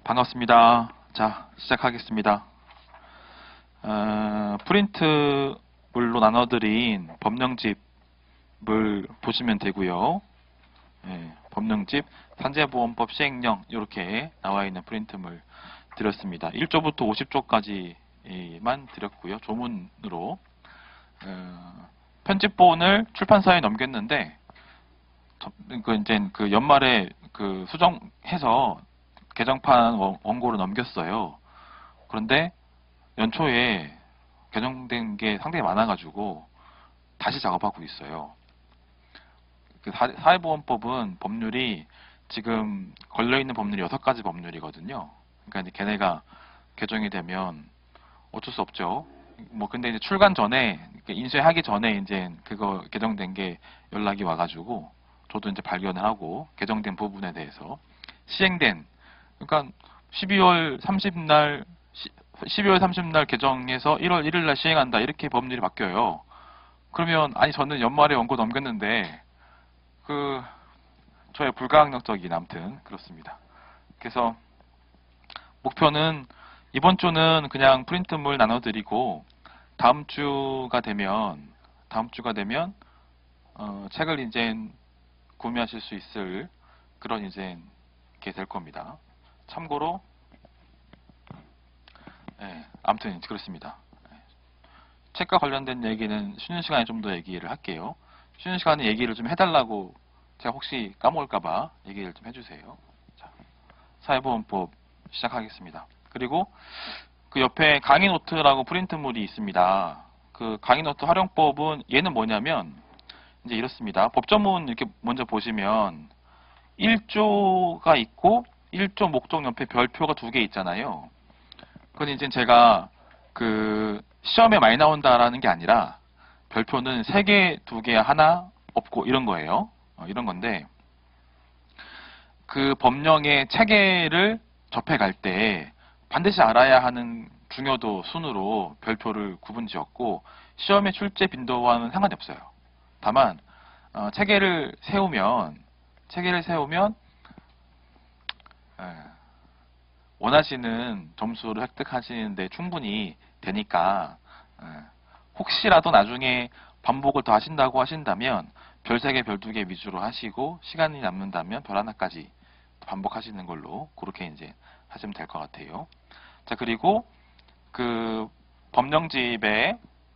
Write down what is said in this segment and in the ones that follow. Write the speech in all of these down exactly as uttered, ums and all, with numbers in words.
반갑습니다. 자, 시작하겠습니다. 어, 프린트물로 나눠드린 법령집을 보시면 되고요. 예, 법령집, 산재보험법 시행령 이렇게 나와 있는 프린트물 드렸습니다. 일 조부터 오십 조까지만 드렸고요. 조문으로 어, 편집본을 출판사에 넘겼는데 그 이제 그 연말에 그 수정해서 개정판 원고를 넘겼어요. 그런데 연초에 개정된 게 상당히 많아가지고 다시 작업하고 있어요. 그 사회보험법은 법률이 지금 걸려있는 법률이 여섯 가지 법률이거든요. 그러니까 이제 걔네가 개정이 되면 어쩔 수 없죠. 뭐 근데 이제 출간 전에 인쇄하기 전에 이제 그거 개정된 게 연락이 와가지고 저도 이제 발견을 하고 개정된 부분에 대해서 시행된 그러니까 십이월 삼십 날 십이월 삼십 날 개정해서 일월 일일 날 시행한다 이렇게 법률이 바뀌어요. 그러면 아니 저는 연말에 원고 넘겼는데 그 저의 불가항력적인 아무튼 그렇습니다. 그래서 목표는 이번 주는 그냥 프린트물 나눠드리고 다음 주가 되면 다음 주가 되면 어, 책을 이제 구매하실 수 있을 그런 이제 게 될 겁니다. 참고로 예, 아무튼 그렇습니다. 책과 관련된 얘기는 쉬는 시간에 좀 더 얘기를 할게요. 쉬는 시간에 얘기를 좀 해달라고 제가 혹시 까먹을까봐 얘기를 좀 해주세요. 자, 사회보험법 시작하겠습니다. 그리고 그 옆에 강의 노트라고 프린트물이 있습니다. 그 강의 노트 활용법은 얘는 뭐냐면 이제 이렇습니다. 법조문 이렇게 먼저 보시면 일 조가 있고 일 조 목적 옆에 별표가 두 개 있잖아요. 그건 이제 제가 그 시험에 많이 나온다라는 게 아니라 별표는 세 개, 두 개, 하나 없고 이런 거예요. 어, 이런 건데 그 법령의 체계를 접해갈 때 반드시 알아야 하는 중요도 순으로 별표를 구분지었고 시험의 출제 빈도와는 상관이 없어요. 다만 어, 체계를 세우면 체계를 세우면 에, 원하시는 점수를 획득하시는데 충분히 되니까 에, 혹시라도 나중에 반복을 더 하신다고 하신다면 별 세 개, 별 두 개 위주로 하시고 시간이 남는다면 별 하나까지 반복하시는 걸로 그렇게 이제 하시면 될 것 같아요. 자, 그리고 그 법령집의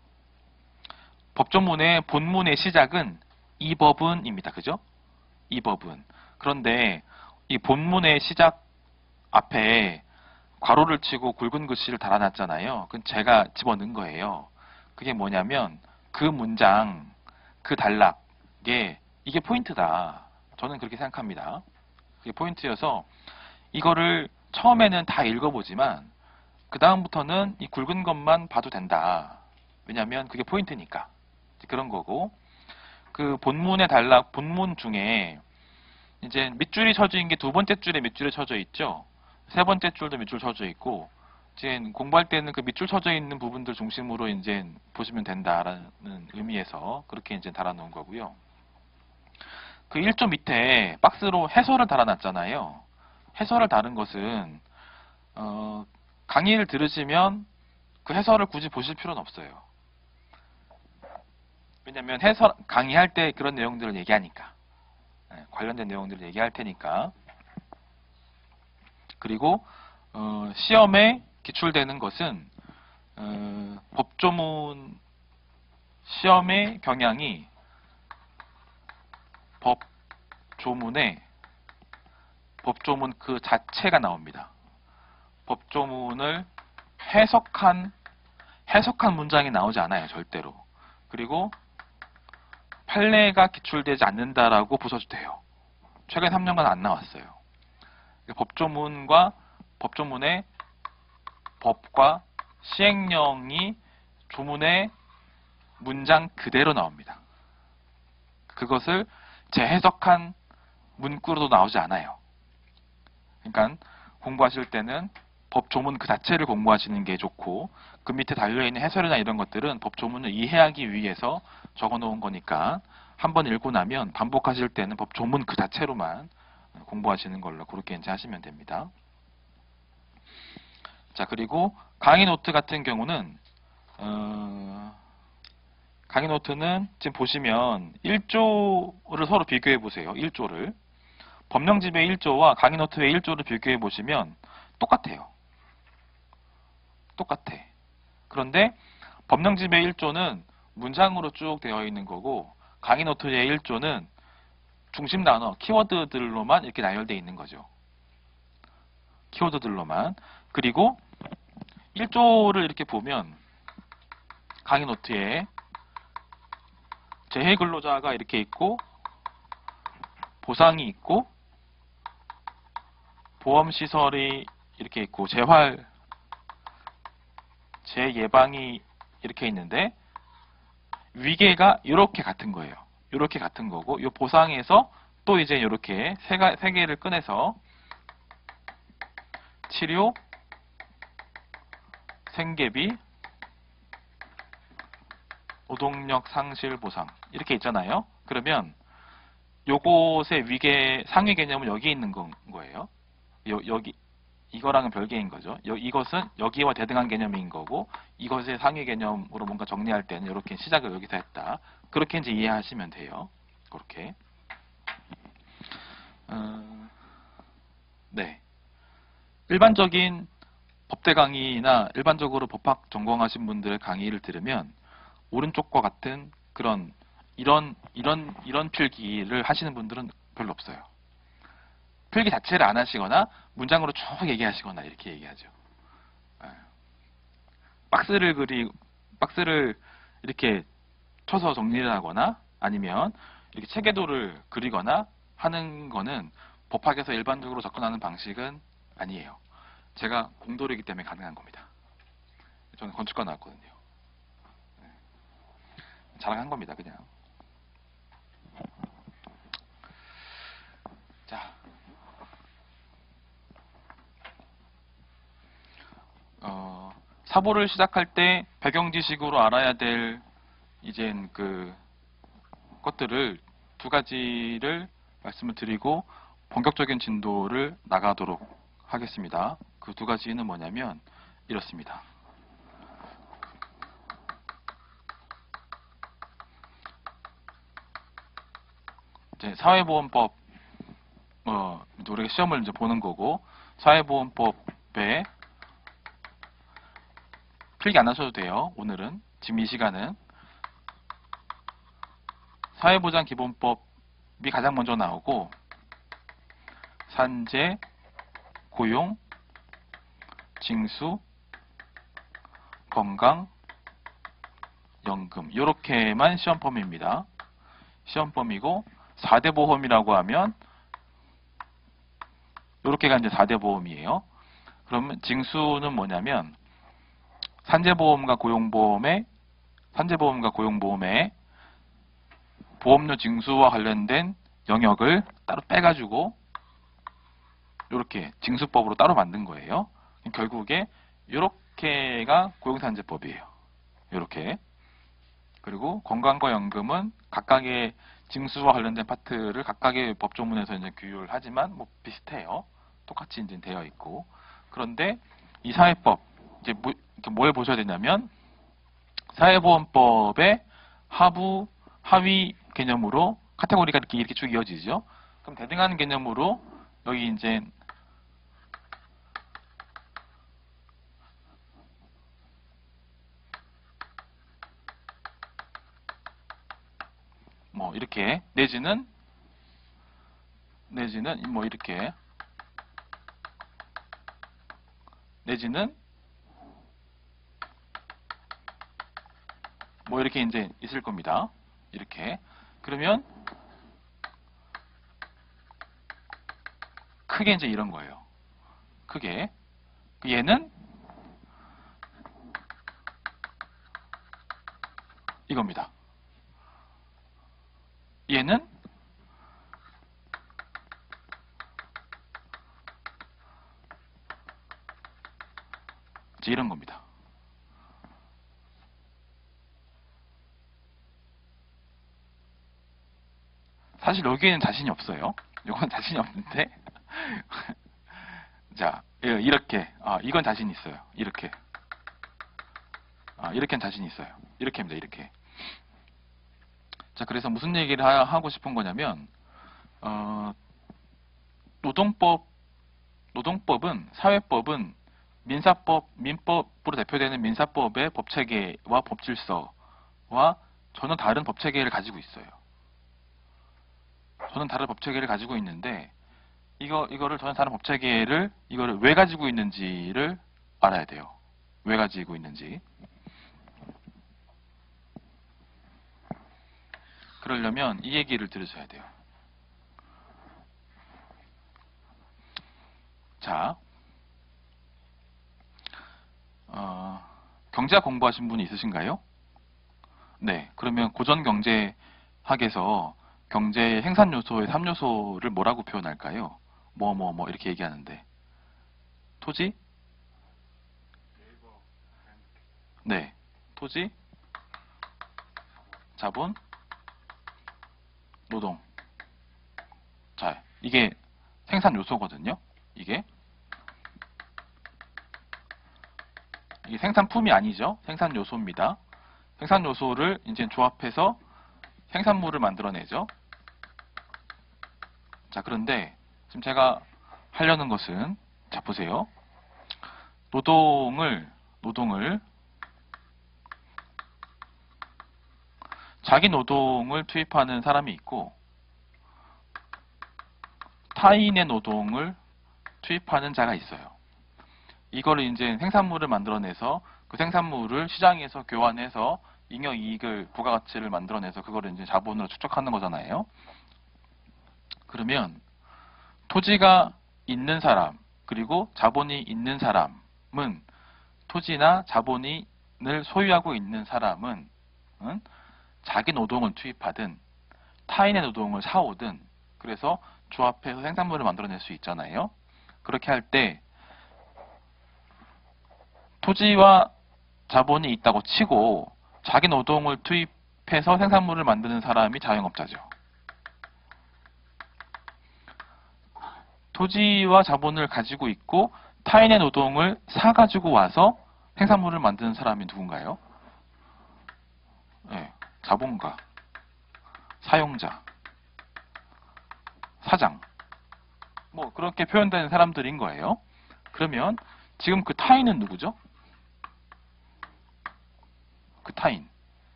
법조문의 본문의 시작은 이 법은입니다. 그죠? 이 법은. 그런데 이 본문의 시작 앞에 괄호를 치고 굵은 글씨를 달아놨잖아요. 그건 제가 집어넣은 거예요. 그게 뭐냐면 그 문장, 그 단락에 이게 포인트다. 저는 그렇게 생각합니다. 그게 포인트여서 이거를 처음에는 다 읽어보지만 그 다음부터는 이 굵은 것만 봐도 된다. 왜냐하면 그게 포인트니까. 그런 거고 그 본문의 단락, 본문 중에 이제 밑줄이 쳐져 있는 게 두 번째 줄에 밑줄이 쳐져 있죠. 세 번째 줄도 밑줄 쳐져 있고 이제 공부할 때는 그 밑줄 쳐져 있는 부분들 중심으로 이제 보시면 된다라는 의미에서 그렇게 이제 달아놓은 거고요. 그 일 조 밑에 박스로 해설을 달아놨잖아요. 해설을 다른 것은 어, 강의를 들으시면 그 해설을 굳이 보실 필요는 없어요. 왜냐면 해설 강의할 때 그런 내용들을 얘기하니까 네, 관련된 내용들을 얘기할 테니까. 그리고 어, 시험에 기출되는 것은 어, 법조문 시험의 경향이 법조문에 법조문 그 자체가 나옵니다. 법조문을 해석한 해석한 문장이 나오지 않아요. 절대로. 그리고 판례가 기출되지 않는다라고 보셔도 돼요. 최근 삼 년간 안 나왔어요. 법조문과 법조문의 법과 시행령이 조문의 문장 그대로 나옵니다. 그것을 재해석한 문구로도 나오지 않아요. 그러니까 공부하실 때는 법조문 그 자체를 공부하시는 게 좋고 그 밑에 달려있는 해설이나 이런 것들은 법조문을 이해하기 위해서 적어놓은 거니까 한번 읽고 나면 반복하실 때는 법조문 그 자체로만 공부하시는 걸로 그렇게 이제 하시면 됩니다. 자, 그리고 강의 노트 같은 경우는 어, 강의 노트는 지금 보시면 일 조를 서로 비교해 보세요. 일 조를. 법령집의 일 조와 강의 노트의 일 조를 비교해 보시면 똑같아요. 똑같아. 그런데 법령집의 일 조는 문장으로 쭉 되어 있는 거고 강의 노트의 일 조는 중심 단어, 키워드들로만 이렇게 나열되어 있는 거죠. 키워드들로만. 그리고 일 조를 이렇게 보면 강의 노트에 재해 근로자가 이렇게 있고 보상이 있고 보험시설이 이렇게 있고 재활, 재예방이 이렇게 있는데 위계가 이렇게 같은 거예요. 이렇게 같은 거고 이 보상에서 또 이제 이렇게 세, 가, 세 개를 꺼내서 치료, 생계비, 노동력 상실 보상 이렇게 있잖아요. 그러면 요것의 위계 상위 개념은 여기 있는 거, 거예요. 요, 여기 이거랑은 별개인 거죠. 요, 이것은 여기와 대등한 개념인 거고 이것의 상위 개념으로 뭔가 정리할 때는 이렇게 시작을 여기서 했다. 그렇게 이제 이해하시면 돼요. 그렇게. 어, 네. 일반적인 법대 강의나 일반적으로 법학 전공하신 분들의 강의를 들으면 오른쪽과 같은 그런 이런 이런 이런 필기를 하시는 분들은 별로 없어요. 필기 자체를 안 하시거나 문장으로 쭉 얘기하시거나 이렇게 얘기하죠. 박스를 그리 박스를 이렇게 쳐서 정리를 하거나 아니면 이렇게 체계도를 그리거나 하는 거는 법학에서 일반적으로 접근하는 방식은 아니에요. 제가 공돌이기 때문에 가능한 겁니다. 저는 건축과 나왔거든요. 자랑한 겁니다, 그냥. 자, 어, 사보를 시작할 때 배경 지식으로 알아야 될 이젠 그 것들을 두 가지를 말씀을 드리고 본격적인 진도를 나가도록 하겠습니다. 그 두 가지는 뭐냐면 이렇습니다. 이제 사회보험법, 어, 우리가 시험을 이제 보는 거고 사회보험법에 필기 안 하셔도 돼요. 오늘은 지금 이 시간은 사회보장기본법이 가장 먼저 나오고 산재, 고용, 징수, 건강, 연금 이렇게만 시험범위입니다. 시험범위고 사 대 보험이라고 하면 이렇게가 이제 사 대 보험이에요. 그러면 징수는 뭐냐면 산재보험과 고용보험의 산재보험과 고용보험의 보험료 징수와 관련된 영역을 따로 빼가지고 이렇게 징수법으로 따로 만든 거예요. 결국에 이렇게가 고용산재법이에요. 이렇게. 그리고 건강과 연금은 각각의 징수와 관련된 파트를 각각의 법조문에서 이제 규율을 하지만 뭐 비슷해요. 똑같이 이제 되어 있고. 그런데 이 사회법 이제 뭐, 뭘 보셔야 되냐면 사회보험법의 하부, 하위 개념으로 카테고리가 이렇게 이렇게 쭉 이어지죠. 그럼 대등한 개념으로 여기 이제 뭐 이렇게 내지는 내지는 뭐 이렇게 내지는 뭐 이렇게 이제 있을 겁니다. 이렇게. 그러면 크게 이제 이런 거예요. 크게. 얘는 이겁니다. 얘는 이제 이런 겁니다. 사실 여기에는 자신이 없어요. 이건 자신이 없는데 자, 예, 이렇게. 아, 이건 자신 있어요. 이렇게. 아, 이렇게는 자신 있어요. 이렇게입니다. 이렇게. 자, 그래서 무슨 얘기를 하, 하고 싶은 거냐면, 어, 노동법, 노동법은, 사회법은 민사법, 민법으로 대표되는 민사법의 법체계와 법질서와 전혀 다른 법체계를 가지고 있어요. 저는 다른 법체계를 가지고 있는데, 이거, 이거를 전혀 다른 법체계를, 이거를 왜 가지고 있는지를 알아야 돼요. 왜 가지고 있는지. 그러려면 이 얘기를 들으셔야 돼요. 자, 어, 경제학 공부하신 분이 있으신가요? 네, 그러면 고전경제학에서 경제의 생산 요소의 삼 요소를 뭐라고 표현할까요? 뭐, 뭐, 뭐, 이렇게 얘기하는데. 토지? 네, 토지, 자본, 노동. 자, 이게 생산 요소거든요. 이게. 이게 생산품이 아니죠. 생산 요소입니다. 생산 요소를 이제 조합해서 생산물을 만들어내죠. 자, 그런데 지금 제가 하려는 것은, 자, 보세요. 노동을, 노동을, 자기 노동을 투입하는 사람이 있고, 타인의 노동을 투입하는 자가 있어요. 이거를 이제 생산물을 만들어내서 그 생산물을 시장에서 교환해서 잉여이익을, 부가가치를 만들어내서 그거를 이제 자본으로 축적하는 거잖아요. 그러면 토지가 있는 사람, 그리고 자본이 있는 사람은, 토지나 자본을 소유하고 있는 사람은 응? 자기 노동을 투입하든 타인의 노동을 사오든, 그래서 조합해서 생산물을 만들어낼 수 있잖아요. 그렇게 할 때 토지와 자본이 있다고 치고 자기 노동을 투입해서 생산물을 만드는 사람이 자영업자죠. 토지와 자본을 가지고 있고 타인의 노동을 사가지고 와서 생산물을 만드는 사람이 누군가요? 네, 자본가, 사용자, 사장, 뭐 그렇게 표현되는 사람들인 거예요. 그러면 지금 그 타인은 누구죠? 그 타인,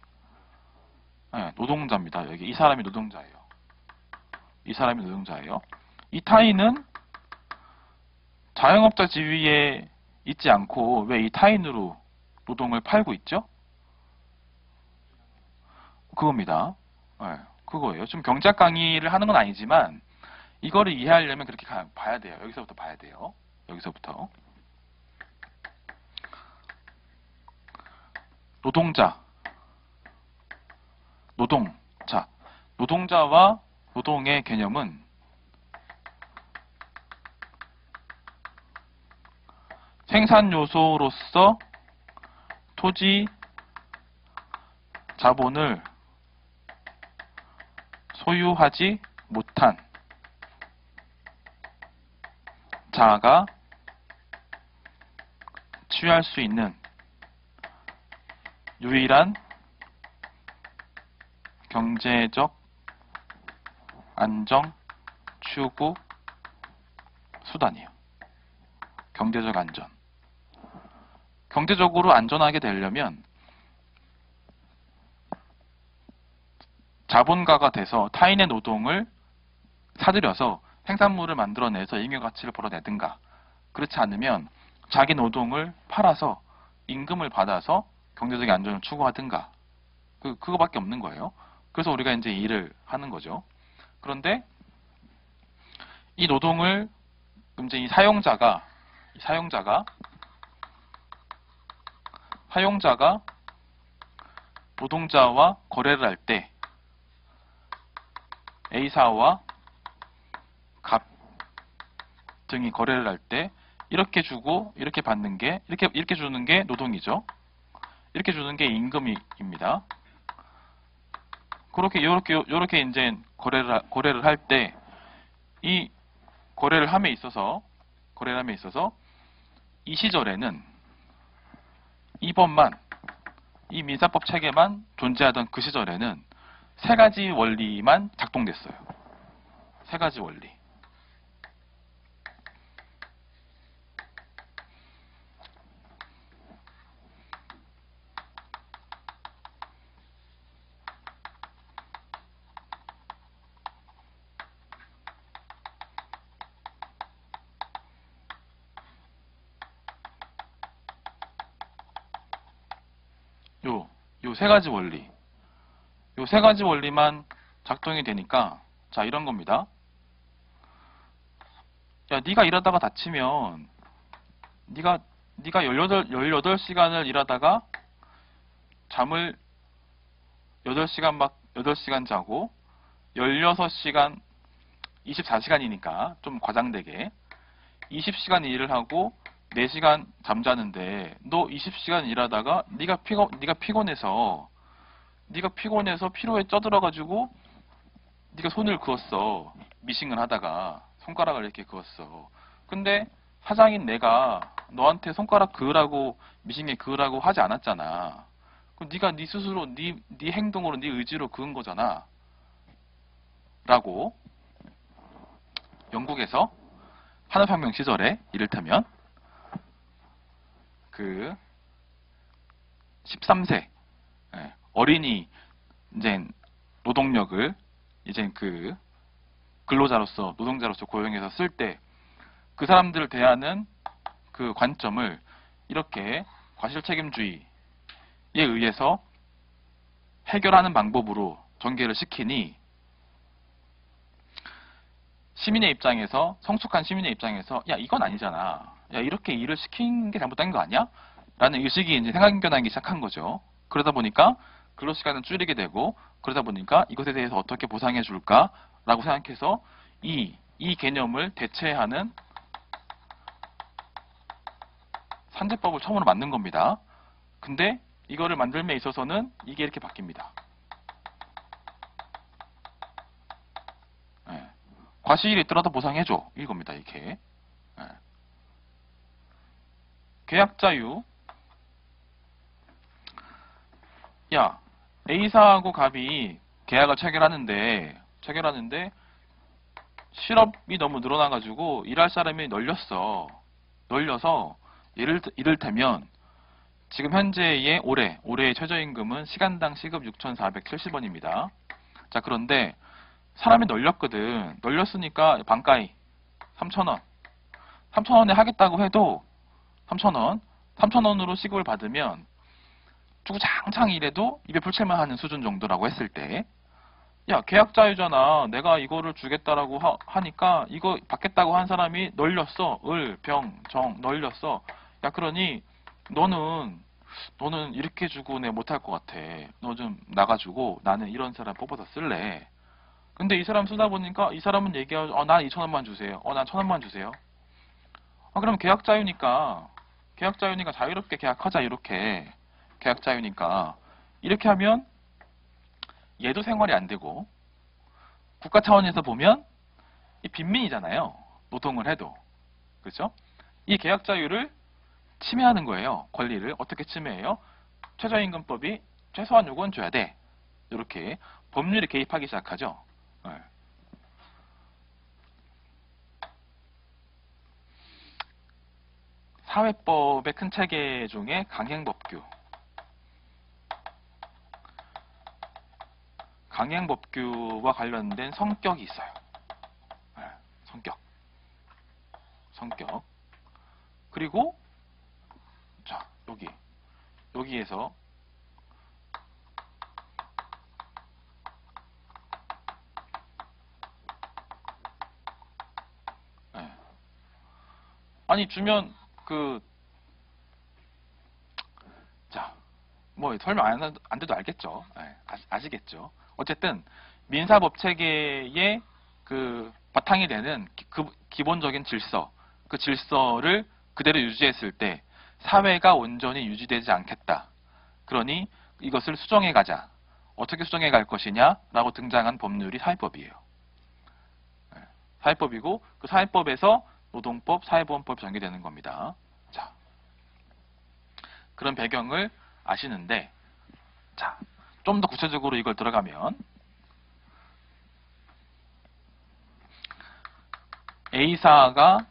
네, 노동자입니다. 여기 이 사람이 노동자예요. 이 사람이 노동자예요. 이 타인은 자영업자 지위에 있지 않고 왜 이 타인으로 노동을 팔고 있죠? 그겁니다. 네, 그거예요. 좀 경제학 강의를 하는 건 아니지만 이거를 이해하려면 그렇게 가, 봐야 돼요. 여기서부터 봐야 돼요. 여기서부터. 노동자, 노동. 자, 노동자와 노동의 개념은 생산 요소로서 토지, 자본을 소유하지 못한 자가 취할 수 있는 유일한 경제적 안정 추구 수단이에요. 경제적 안전. 경제적으로 안전하게 되려면 자본가가 돼서 타인의 노동을 사들여서 생산물을 만들어내서 잉여가치를 벌어내든가, 그렇지 않으면 자기 노동을 팔아서 임금을 받아서 경제적인 안전을 추구하든가, 그, 그거밖에 없는 거예요. 그래서 우리가 이제 일을 하는 거죠. 그런데 이 노동을 이제 이 사용자가, 이 사용자가, 사용자가 노동자와 거래를 할 때 A사와 갑 등이 거래를 할 때 이렇게 주고 이렇게 받는 게, 이렇게 이렇게 주는 게 노동이죠. 이렇게 주는 게 임금입니다. 그렇게 요렇게 요렇게 이제 거래를 거래를 할 때 이 거래를 함에 있어서 거래람에 있어서 이 시절에는 이 법만, 이 민사법 체계만 존재하던 그 시절에는 세 가지 원리만 작동됐어요. 세 가지 원리. 요, 요 세 가지 원리. 요 세 가지 원리만 작동이 되니까, 자, 이런 겁니다. 야, 네가 일하다가 다치면, 네가, 네가 열여덟, 열여덟 시간을 일하다가 잠을 여덟 시간 막, 여덟 시간 자고, 열여섯 시간, 이십사 시간이니까, 좀 과장되게, 이십 시간 일을 하고, 네 시간 잠자는데, 너 이십 시간 일하다가, 네가 피곤, 네가 피곤해서, 네가 피곤해서 피로에 쪄들어가지고 네가 손을 그었어. 미싱을 하다가 손가락을 이렇게 그었어. 근데 사장인 내가 너한테 손가락 그으라고 미싱에 그으라고 하지 않았잖아. 그럼 네가 네 스스로 네, 네 행동으로 네 의지로 그은 거잖아. 라고 영국에서 산업혁명 시절에 이를테면 그 십삼 세 어린이 이제 노동력을 이제 그 근로자로서 노동자로서 고용해서 쓸 때 그 사람들을 대하는 그 관점을 이렇게 과실책임주의에 의해서 해결하는 방법으로 전개를 시키니 시민의 입장에서 성숙한 시민의 입장에서 야 이건 아니잖아. 야 이렇게 일을 시킨 게 잘못된 거 아니야? 라는 의식이 이제 생각변하기 시작한 거죠. 그러다 보니까 근로시간은 줄이게 되고 그러다 보니까 이것에 대해서 어떻게 보상해 줄까라고 생각해서 이, 이 개념을 대체하는 산재법을 처음으로 만든 겁니다. 근데 이거를 만들면 있어서는 이게 이렇게 바뀝니다. 네. 과실이 있더라도 보상해줘. 이겁니다. 이렇게. 네. 계약자유. 야, A사하고 갑이 계약을 체결하는데 체결하는데 실업이 너무 늘어나가지고 일할 사람이 널렸어. 널려서 예를, 이를테면 지금 현재의 올해, 올해의 최저임금은 시간당 시급 육천사백칠십 원입니다. 자, 그런데 사람이 널렸거든. 널렸으니까 반가이 삼천 원. 삼천 원에 하겠다고 해도 삼천 원. 삼천 원으로 시급을 받으면 주구장창 일해도 입에 풀칠만 하는 수준 정도라고 했을 때 야, 계약자유잖아. 내가 이거를 주겠다라고 하, 하니까 이거 받겠다고 한 사람이 널렸어. 을, 병, 정, 널렸어. 야, 그러니 너는 너는 이렇게 주고 내 못할 것 같아. 너 좀 나가주고 나는 이런 사람 뽑아서 쓸래. 근데 이 사람 쓰다 보니까 이 사람은 얘기하죠. 어, 난 이천 원만 주세요. 어, 난 천 원만 주세요. 아, 그럼 계약자유니까 계약자유니까 자유롭게 계약하자 이렇게 계약자유니까 이렇게 하면 얘도 생활이 안 되고 국가 차원에서 보면 이 빈민이잖아요. 노동을 해도. 그렇죠? 이 계약 자유를 침해하는 거예요. 권리를 어떻게 침해해요? 최저임금법이 최소한 요건 줘야 돼. 이렇게 법률이 개입하기 시작하죠. 네. 사회법의 큰 체계 중에 강행법규. 강행법규와 관련된 성격이 있어요. 네, 성격. 성격. 그리고 자, 여기. 여기에서 네. 아니 주면 그 자, 뭐 설명 안, 해도- 안 돼도 알겠죠. 네, 아시겠죠. 어쨌든 민사법 체계의 그 바탕이 되는 기, 그 기본적인 질서, 그 질서를 그대로 유지했을 때 사회가 온전히 유지되지 않겠다. 그러니 이것을 수정해 가자. 어떻게 수정해 갈 것이냐라고 등장한 법률이 사회법이에요. 네, 사회법이고 그 사회법에서 노동법, 사회보험법이 전개되는 겁니다. 자, 그런 배경을 아시는데, 자, 좀 더 구체적으로 이걸 들어가면 A사가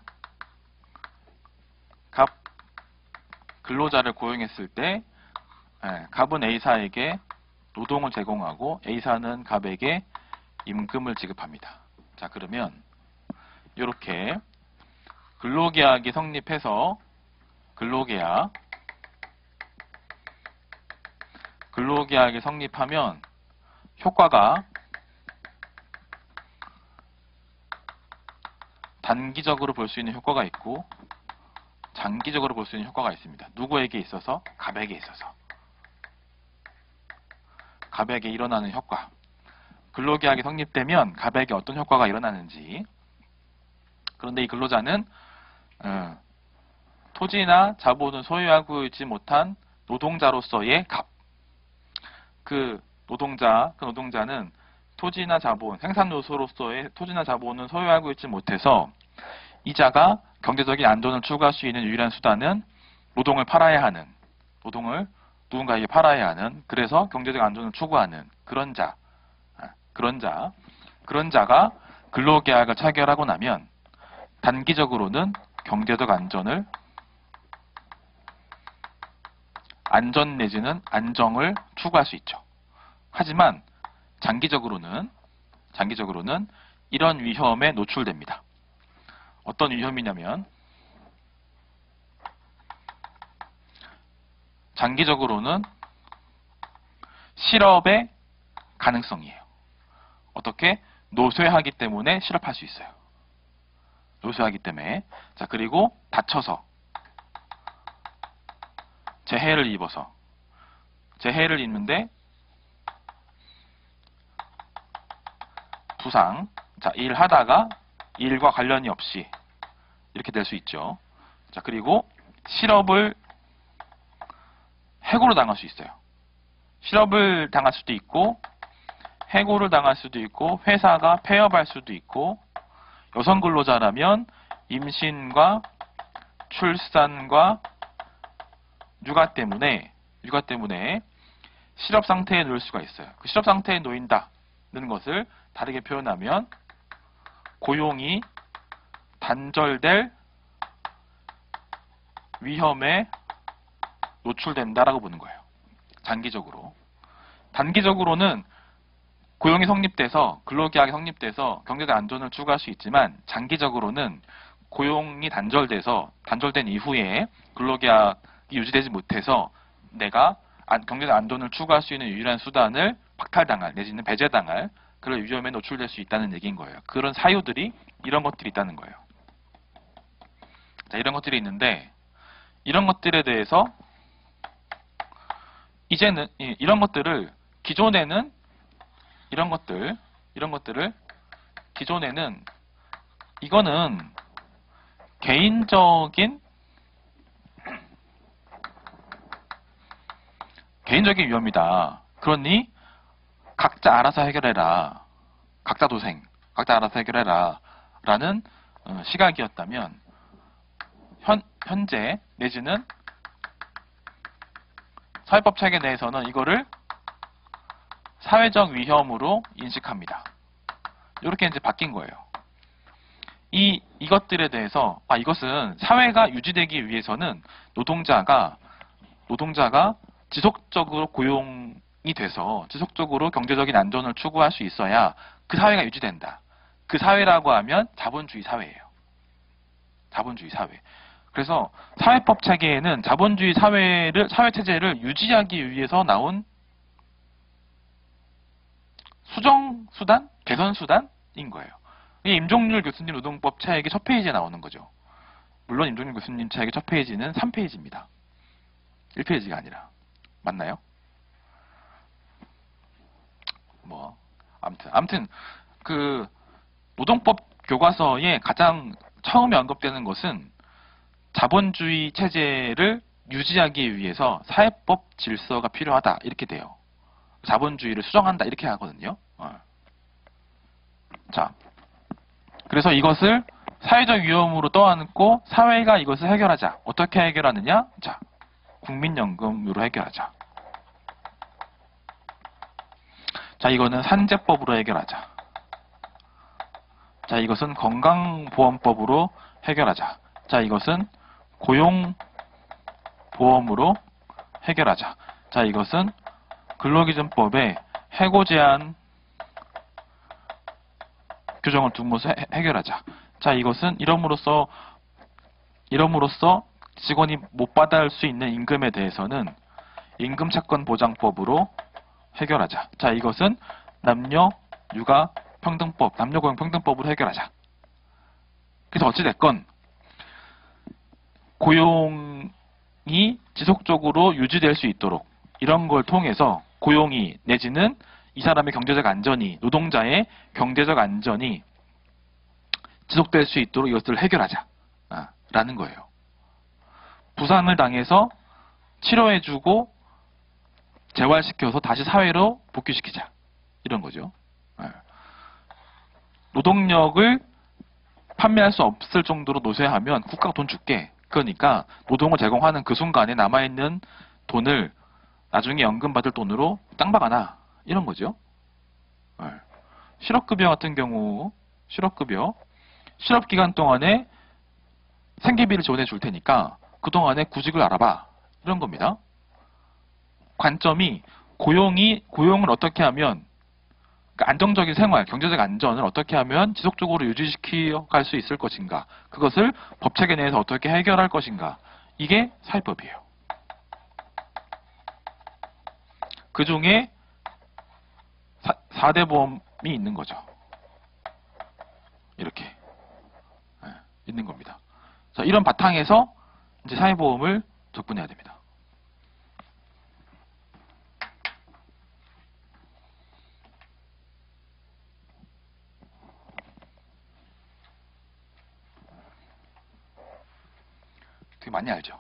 갑 근로자를 고용했을 때 예, 갑은 A사에게 노동을 제공하고 A사는 갑에게 임금을 지급합니다. 자, 그러면 이렇게 근로계약이 성립해서 근로계약 근로계약이 성립하면 효과가 단기적으로 볼 수 있는 효과가 있고 장기적으로 볼 수 있는 효과가 있습니다. 누구에게 있어서? 갑에게 있어서. 갑에게 일어나는 효과. 근로계약이 성립되면 갑에게 어떤 효과가 일어나는지. 그런데 이 근로자는 어, 토지나 자본을 소유하고 있지 못한 노동자로서의 갑. 그 노동자, 그 노동자는 토지나 자본, 생산 요소로서의 토지나 자본을 소유하고 있지 못해서 이자가 경제적인 안전을 추구할 수 있는 유일한 수단은 노동을 팔아야 하는, 노동을 누군가에게 팔아야 하는, 그래서 경제적 안전을 추구하는 그런 자, 그런 자, 그런 자가 근로계약을 체결하고 나면 단기적으로는 경제적 안전을, 안전 내지는 안정을 추구할 수 있죠. 하지만 장기적으로는, 장기적으로는 이런 위험에 노출됩니다. 어떤 위험이냐면 장기적으로는 실업의 가능성이에요. 어떻게? 노쇠하기 때문에 실업할 수 있어요. 노쇠하기 때문에. 자, 그리고 다쳐서, 재해를 입어서, 재해를 입는데 부상, 자, 일하다가 일과 관련이 없이 이렇게 될 수 있죠. 자, 그리고 실업을 해고를 당할 수 있어요. 실업을 당할 수도 있고 해고를 당할 수도 있고 회사가 폐업할 수도 있고 여성 근로자라면 임신과 출산과 육아 때문에 육아 때문에 실업 상태에 놓일 수가 있어요. 그 실업 상태에 놓인다는 것을 다르게 표현하면 고용이 단절될 위험에 노출된다라고 보는 거예요. 장기적으로. 단기적으로는 고용이 성립돼서 근로계약이 성립돼서 경제적 안전을 추구할 수 있지만 장기적으로는 고용이 단절돼서 단절된 이후에 근로계약이 유지되지 못해서 내가 경제적 안전을 추구할 수 있는 유일한 수단을 박탈당할 내지는 배제당할 그런 위험에 노출될 수 있다는 얘기인 거예요. 그런 사유들이 이런 것들이 있다는 거예요. 자, 이런 것들이 있는데 이런 것들에 대해서 이제는 이런 것들을 기존에는 이런 것들 이런 것들을 기존에는 이거는 개인적인 개인적인 위험이다. 그러니 각자 알아서 해결해라. 각자 도생, 각자 알아서 해결해라. 라는 시각이었다면 현, 현재 내지는 사회법 체계 내에서는 이거를 사회적 위험으로 인식합니다. 이렇게 이제 바뀐 거예요. 이, 이것들에 대해서, 아, 이것은 사회가 유지되기 위해서는 노동자가, 노동자가 지속적으로 고용이 돼서 지속적으로 경제적인 안전을 추구할 수 있어야 그 사회가 유지된다. 그 사회라고 하면 자본주의 사회예요. 자본주의 사회. 그래서 사회법 체계에는 자본주의 사회를, 사회체제를 유지하기 위해서 나온 수정수단? 개선수단인 거예요. 이게 임종률 교수님 노동법 차액의 첫 페이지에 나오는 거죠. 물론 임종률 교수님 차액의 첫 페이지는 삼 페이지입니다. 일 페이지가 아니라. 맞나요? 뭐, 아무튼, 아무튼, 그, 노동법 교과서에 가장 처음에 언급되는 것은 자본주의 체제를 유지하기 위해서 사회법 질서가 필요하다. 이렇게 돼요. 자본주의를 수정한다. 이렇게 하거든요. 어. 자, 그래서 이것을 사회적 위험으로 떠안고 사회가 이것을 해결하자. 어떻게 해결하느냐? 자, 국민연금으로 해결하자. 자, 이거는 산재법으로 해결하자. 자, 이것은 건강보험법으로 해결하자. 자, 이것은 고용보험으로 해결하자. 자, 이것은 근로기준법의 해고 제한 규정을 둠으로써 해결하자. 자, 이것은 이름으로써 이름으로써 직원이 못 받을 수 있는 임금에 대해서는 임금차권보장법으로 해결하자. 자, 이것은 남녀 육아 평등법, 남녀 고용 평등법으로 해결하자. 그래서 어찌됐건 고용이 지속적으로 유지될 수 있도록 이런 걸 통해서 고용이 내지는 이 사람의 경제적 안전이, 노동자의 경제적 안전이 지속될 수 있도록 이것을 해결하자 라는 거예요. 부상을 당해서 치료해주고 재활시켜서 다시 사회로 복귀시키자. 이런 거죠. 노동력을 판매할 수 없을 정도로 노쇠하면 국가가 돈 줄게. 그러니까 노동을 제공하는 그 순간에 남아있는 돈을 나중에 연금 받을 돈으로 땅 박아놔. 이런 거죠. 실업급여 같은 경우 실업급여 실업기간 동안에 생계비를 지원해 줄 테니까 그동안에 구직을 알아봐. 이런 겁니다. 관점이 고용이, 고용을 어떻게 하면 그러니까 안정적인 생활, 경제적 안전을 어떻게 하면 지속적으로 유지시켜 갈 수 있을 것인가. 그것을 법체계 내에서 어떻게 해결할 것인가. 이게 사회법이에요. 그 중에 사 대 보험이 있는 거죠. 이렇게 네, 있는 겁니다. 자, 이런 바탕에서 이제 사회보험을 접근해야 됩니다. 되게 많이 알죠?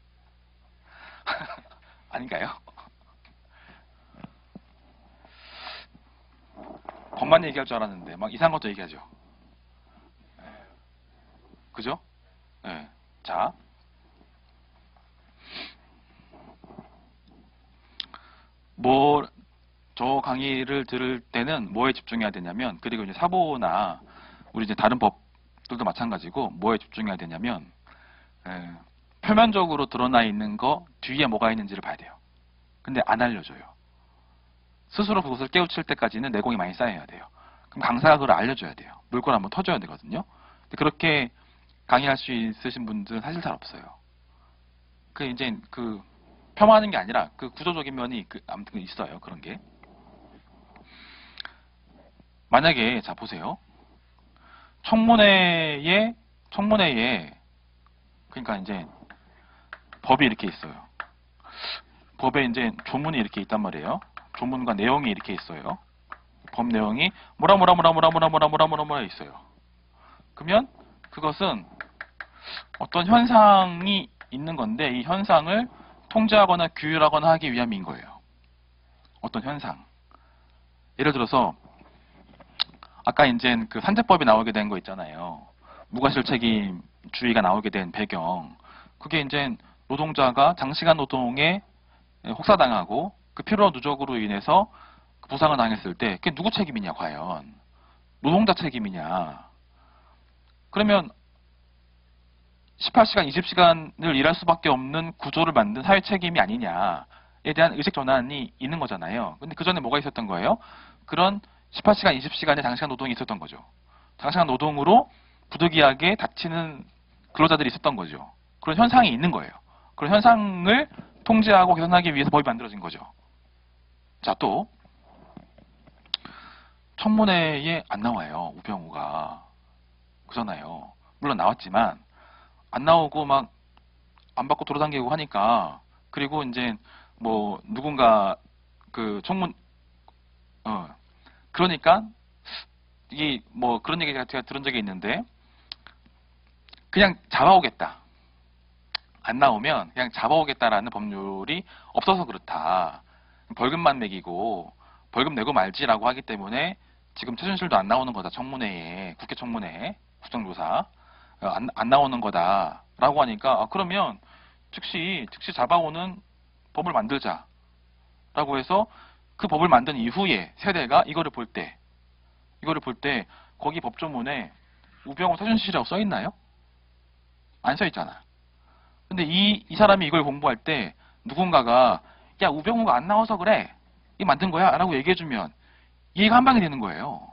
아닌가요? 법만 얘기할 줄 알았는데 막 이상한 것도 얘기하죠. 그죠? 네. 자, 뭐 저 강의를 들을 때는 뭐에 집중해야 되냐면, 그리고 이제 사보나 우리 이제 다른 법들도 마찬가지고 뭐에 집중해야 되냐면, 에, 표면적으로 드러나 있는 거 뒤에 뭐가 있는지를 봐야 돼요. 근데 안 알려줘요. 스스로 그것을 깨우칠 때까지는 내공이 많이 쌓여야 돼요. 그럼 강사가 그걸 알려줘야 돼요. 물건 한번 터줘야 되거든요. 근데 그렇게 강의할 수 있으신 분들은 사실 잘 없어요. 그 이제 그 폄하하는 게 아니라 그 구조적인 면이 그 아무튼 있어요. 그런 게. 만약에 자 보세요. 청문회에 청문회에 그러니까 이제 법이 이렇게 있어요. 법에 이제 조문이 이렇게 있단 말이에요. 조문과 내용이 이렇게 있어요. 법 내용이 뭐라 뭐라 뭐라 뭐라 뭐라 뭐라 뭐라 뭐라 뭐라 있어요. 그러면 그것은 어떤 현상이 있는 건데 이 현상을 통제하거나 규율하거나 하기 위함인 거예요. 어떤 현상. 예를 들어서 아까 이제 그 산재법이 나오게 된 거 있잖아요. 무과실책임주의가 나오게 된 배경. 그게 이제 노동자가 장시간 노동에 혹사당하고 그 피로 누적으로 인해서 부상을 당했을 때 그게 누구 책임이냐 과연. 노동자 책임이냐. 그러면 십팔 시간, 이십 시간을 일할 수밖에 없는 구조를 만든 사회 책임이 아니냐에 대한 의식 전환이 있는 거잖아요. 근데 그 전에 뭐가 있었던 거예요? 그런 십팔 시간, 이십 시간의 장시간 노동이 있었던 거죠. 장시간 노동으로 부득이하게 다치는 근로자들이 있었던 거죠. 그런 현상이 있는 거예요. 그런 현상을 통제하고 개선하기 위해서 법이 만들어진 거죠. 자, 또 청문회에 안 나와요. 우병우가. 그잖아요. 물론 나왔지만 안 나오고 막 안 받고 돌아다니고 하니까, 그리고 이제 뭐 누군가 그 청문 어 그러니까 이게 뭐 그런 얘기 제가 들은 적이 있는데 그냥 잡아오겠다. 안 나오면 그냥 잡아오겠다라는 법률이 없어서 그렇다. 벌금만 매기고 벌금 내고 말지라고 하기 때문에 지금 최순실도 안 나오는 거다. 청문회에, 국회 청문회, 국정조사. 안, 안 나오는 거다라고 하니까 아, 그러면 즉시 즉시 잡아오는 법을 만들자라고 해서 그 법을 만든 이후에 세대가 이거를 볼 때 이거를 볼 때 거기 법조문에 우병우 사전시라고 써 있나요? 안 써 있잖아. 근데 이, 이 사람이 이걸 공부할 때 누군가가 야 우병우가 안 나와서 그래 이 만든 거야 라고 얘기해주면 이해가 한 방에 되는 거예요.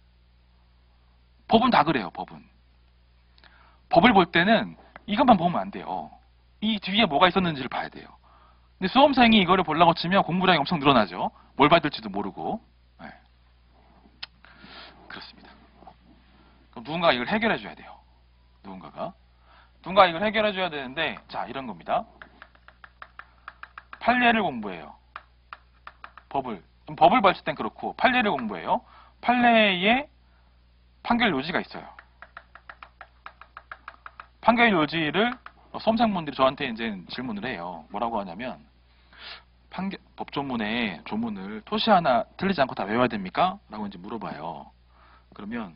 법은 다 그래요. 법은 법을 볼 때는 이것만 보면 안 돼요. 이 뒤에 뭐가 있었는지를 봐야 돼요. 근데 수험생이 이거를 보려고 치면 공부량이 엄청 늘어나죠. 뭘 받을지도 모르고. 네. 그렇습니다. 그럼 누군가가 이걸 해결해 줘야 돼요. 누군가가 누군가 이걸 해결해 줘야 되는데 자 이런 겁니다. 판례를 공부해요. 법을 법을 봤을 땐 그렇고 판례를 공부해요. 판례에 판결 요지가 있어요. 판결 요지를 수험생분들이 저한테 이제 질문을 해요. 뭐라고 하냐면 판결, 법조문에 조문을 토시 하나 틀리지 않고 다 외워야 됩니까? 라고 이제 물어봐요. 그러면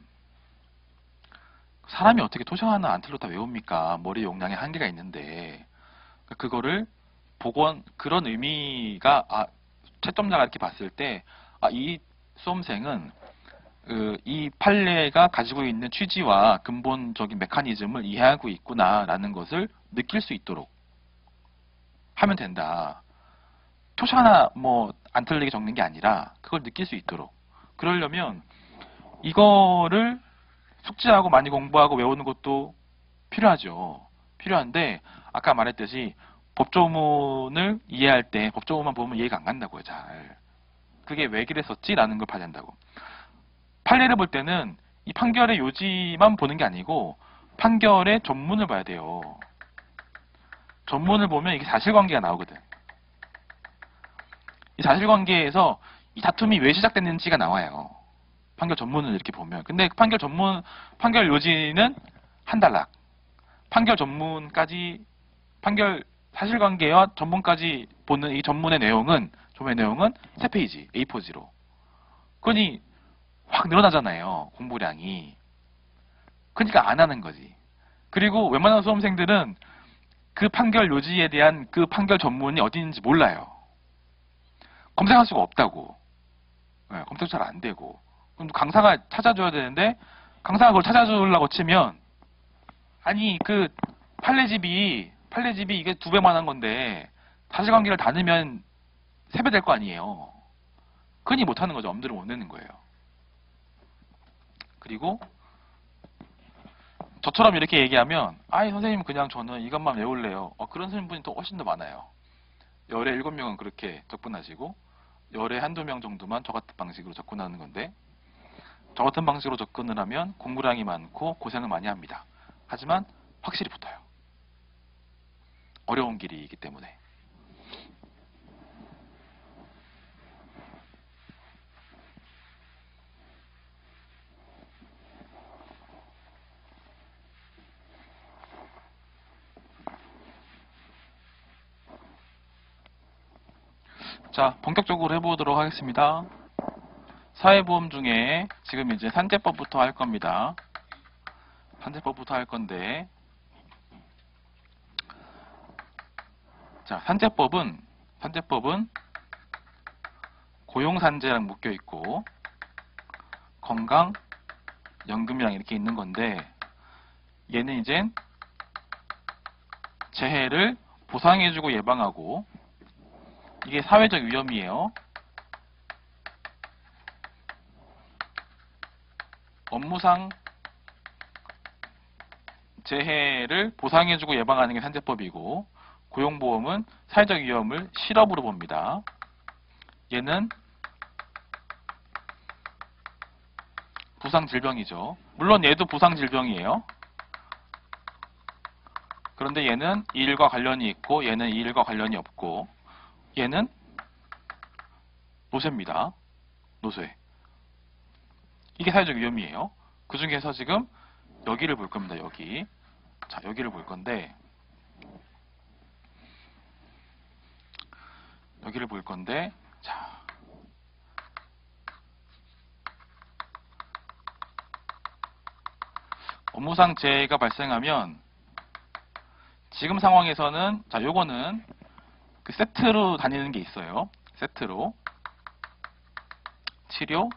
사람이 어떻게 토시 하나 안 틀려 다 외웁니까? 머리 용량에 한계가 있는데 그거를 복원 그런 의미가 아, 채점자가 이렇게 봤을 때 아, 이 수험생은 그, 이 판례가 가지고 있는 취지와 근본적인 메커니즘을 이해하고 있구나라는 것을 느낄 수 있도록 하면 된다. 토시 하나 뭐 안 틀리게 적는 게 아니라 그걸 느낄 수 있도록. 그러려면 이거를 숙지하고 많이 공부하고 외우는 것도 필요하죠. 필요한데 아까 말했듯이 법조문을 이해할 때 법조문만 보면 이해가 안 간다고요. 잘. 그게 왜 그랬었지라는 걸 봐야 된다고. 판례를 볼 때는 이 판결의 요지만 보는 게 아니고 판결의 전문을 봐야 돼요. 전문을 보면 이게 사실관계가 나오거든. 이 사실관계에서 이 다툼이 왜 시작됐는지가 나와요. 판결 전문을 이렇게 보면. 근데 판결 전문, 판결 요지는 한 단락. 판결 전문까지, 판결 사실관계와 전문까지 보는 이 전문의 내용은, 전문의 내용은 세 페이지, 에이 포지로. 그러니 확 늘어나잖아요. 공부량이. 그러니까 안 하는 거지. 그리고 웬만한 수험생들은 그 판결 요지에 대한 그 판결 전문이 어디 있는지 몰라요. 검색할 수가 없다고. 네, 검색 잘 안 되고. 그럼 강사가 찾아줘야 되는데 강사가 그걸 찾아주려고 치면 아니 그 판례집이 판례집이 이게 두 배만 한 건데 사실관계를 다 넣으면 세 배 될 거 아니에요. 그니 못하는 거죠. 엄두를 못 내는 거예요. 그리고 저처럼 이렇게 얘기하면 아이 선생님 그냥 저는 이것만 외울래요. 어, 그런 선생님분이 또 훨씬 더 많아요. 열에 일곱 명은 그렇게 접근하시고 열에 한두 명 정도만 저 같은 방식으로 접근하는 건데 저 같은 방식으로 접근을 하면 공부량이 많고 고생을 많이 합니다. 하지만 확실히 붙어요. 어려운 길이기 때문에. 자, 본격적으로 해보도록 하겠습니다. 사회보험 중에 지금 이제 산재법부터 할 겁니다. 산재법부터 할 건데, 자, 산재법은, 산재법은 고용산재랑 묶여 있고, 건강, 연금이랑 이렇게 있는 건데, 얘는 이제 재해를 보상해주고 예방하고, 이게 사회적 위험이에요. 업무상 재해를 보상해주고 예방하는 게 산재법이고 고용보험은 사회적 위험을 실업으로 봅니다. 얘는 부상질병이죠. 물론 얘도 부상질병이에요. 그런데 얘는 이 일과 관련이 있고 얘는 이 일과 관련이 없고 얘는 노쇠입니다. 노쇠. 이게 사회적 위험이에요. 그 중에서 지금 여기를 볼 겁니다. 여기. 자, 여기를 볼 건데 여기를 볼 건데 자. 업무상 재해가 발생하면 지금 상황에서는 자 요거는 그 세트로 다니는 게 있어요. 세트로 치료,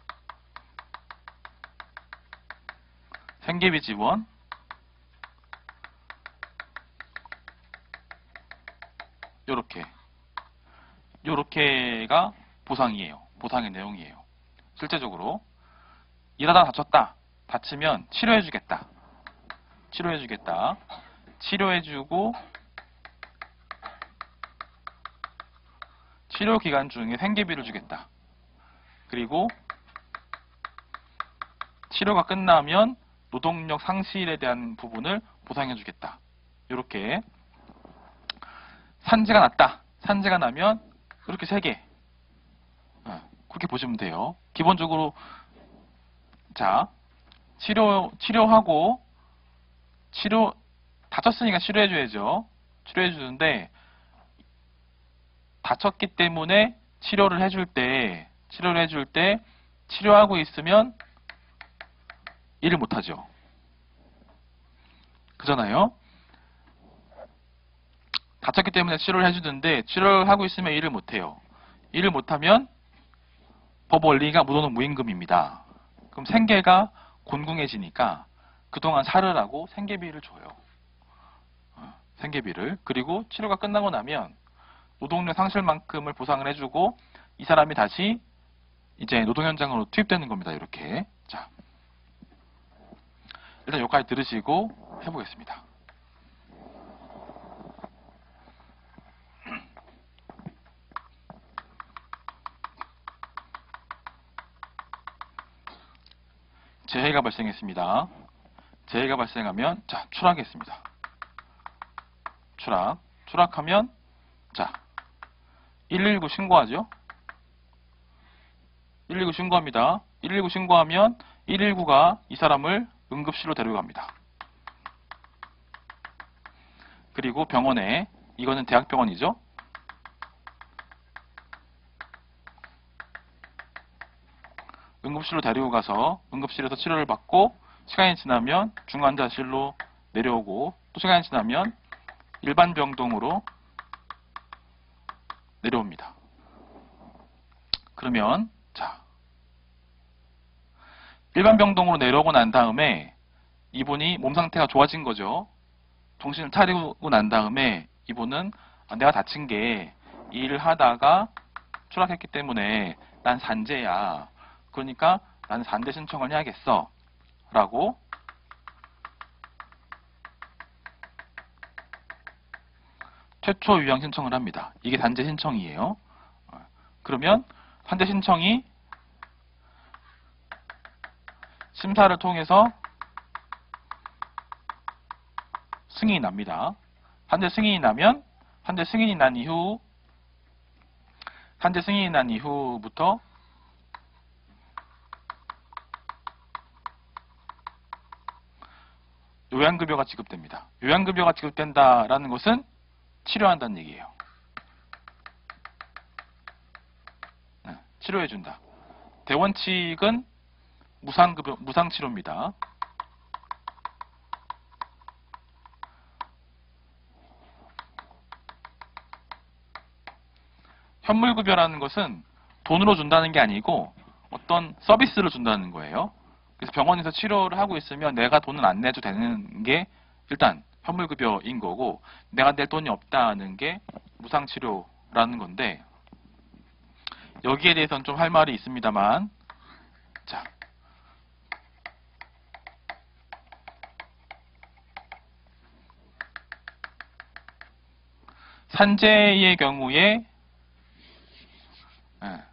생계비 지원, 요렇게 요렇게가 보상이에요. 보상의 내용이에요. 실제적으로 일하다 다쳤다. 다치면 치료해주겠다. 치료해주겠다. 치료해주고 치료 기간 중에 생계비를 주겠다. 그리고 치료가 끝나면 노동력 상실에 대한 부분을 보상해주겠다. 이렇게 산재가 났다. 산재가 나면 이렇게 세 개. 그렇게 보시면 돼요. 기본적으로 자 치료 치료하고 치료 다쳤으니까 치료해줘야죠. 치료해주는데 다쳤기 때문에 치료를 해줄 때 치료를 해줄 때 치료하고 있으면 일을 못하죠. 그잖아요. 다쳤기 때문에 치료를 해주는데 치료를 하고 있으면 일을 못해요. 일을 못하면 법 원리가 무도는 무임금입니다. 그럼 생계가 곤궁해지니까 그동안 살으라고 생계비를 줘요. 생계비를. 그리고 치료가 끝나고 나면 노동력 상실만큼을 보상을 해주고 이 사람이 다시 이제 노동 현장으로 투입되는 겁니다. 이렇게. 자, 일단 여기까지 들으시고 해보겠습니다. 재해가 발생했습니다. 재해가 발생하면 자 추락했습니다. 추락. 추락하면 자 일일구 신고하죠. 일일구 신고합니다. 일일구 신고하면 일일구가 이 사람을 응급실로 데려갑니다. 그리고 병원에 이거는 대학병원이죠. 응급실로 데리고 가서 응급실에서 치료를 받고 시간이 지나면 중환자실로 내려오고 또 시간이 지나면 일반 병동으로 내려옵니다. 그러면 자 일반 병동으로 내려오고 난 다음에 이분이 몸 상태가 좋아진 거죠. 정신을 차리고 난 다음에 이분은 아, 내가 다친 게 일을 하다가 추락했기 때문에 난 산재야. 그러니까 나는 산재 신청을 해야겠어. 라고 최초 유형 신청을 합니다. 이게 산재 신청이에요. 그러면 산재 신청이 심사를 통해서 승인이 납니다. 산재 승인이 나면 산재 승인이 난 이후 산재 승인이 난 이후부터 요양급여가 지급됩니다. 요양급여가 지급된다라는 것은 치료한다는 얘기예요. 네, 치료해준다. 대원칙은 무상급여, 무상치료입니다. 현물급여라는 것은 돈으로 준다는 게 아니고 어떤 서비스를 준다는 거예요. 그래서 병원에서 치료를 하고 있으면 내가 돈을 안 내도 되는 게 일단 현물급여인 거고 내가 낼 돈이 없다는 게 무상치료라는 건데 여기에 대해서는 좀 할 말이 있습니다만 자 산재의 경우에 예.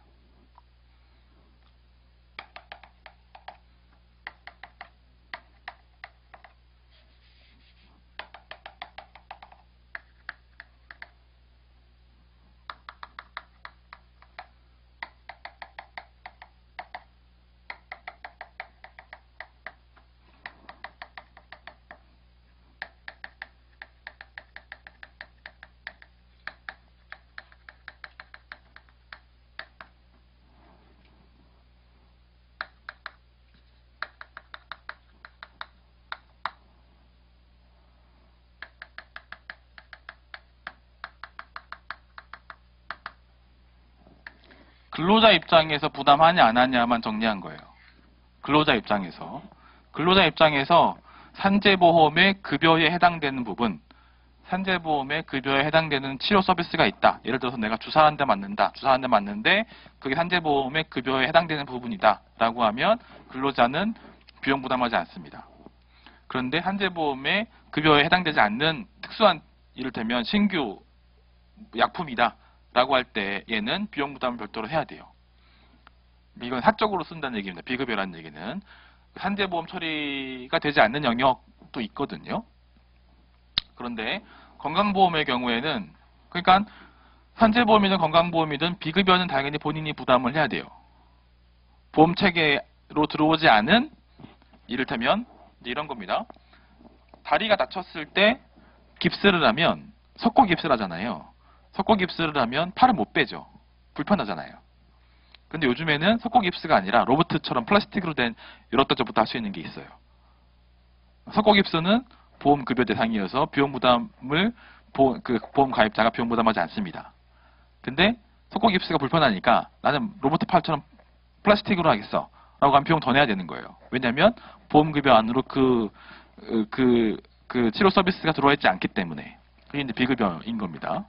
근로자 입장에서 부담하냐 안 하냐만 정리한 거예요. 근로자 입장에서. 근로자 입장에서 산재보험의 급여에 해당되는 부분, 산재보험의 급여에 해당되는 치료 서비스가 있다. 예를 들어서 내가 주사 한 대 맞는다. 주사 한 대 맞는데 그게 산재보험의 급여에 해당되는 부분이다. 라고 하면 근로자는 비용 부담하지 않습니다. 그런데 산재보험의 급여에 해당되지 않는 특수한, 이를테면 신규 약품이다. 라고 할 때 얘는 비용 부담을 별도로 해야 돼요. 이건 사적으로 쓴다는 얘기입니다. 비급여라는 얘기는. 산재보험 처리가 되지 않는 영역도 있거든요. 그런데 건강보험의 경우에는, 그러니까 산재보험이든 건강보험이든 비급여는 당연히 본인이 부담을 해야 돼요. 보험체계로 들어오지 않은, 이를테면 이런 겁니다. 다리가 다쳤을 때 깁스를 하면, 석고 깁스를 하잖아요. 석고 깁스를 하면 팔을 못 빼죠. 불편하잖아요. 근데 요즘에는 석고 깁스가 아니라 로봇처럼 플라스틱으로 된 열었다 저었다 할 수 있는 게 있어요. 석고 깁스는 보험 급여 대상이어서 비용 부담을 보험, 그 보험 가입자가 비용 부담하지 않습니다. 근데 석고 깁스가 불편하니까 나는 로봇 팔처럼 플라스틱으로 하겠어 라고 하면 비용 더 내야 되는 거예요. 왜냐하면 보험 급여 안으로 그, 그, 그 치료 서비스가 들어와 있지 않기 때문에. 그게 이제 비급여인 겁니다.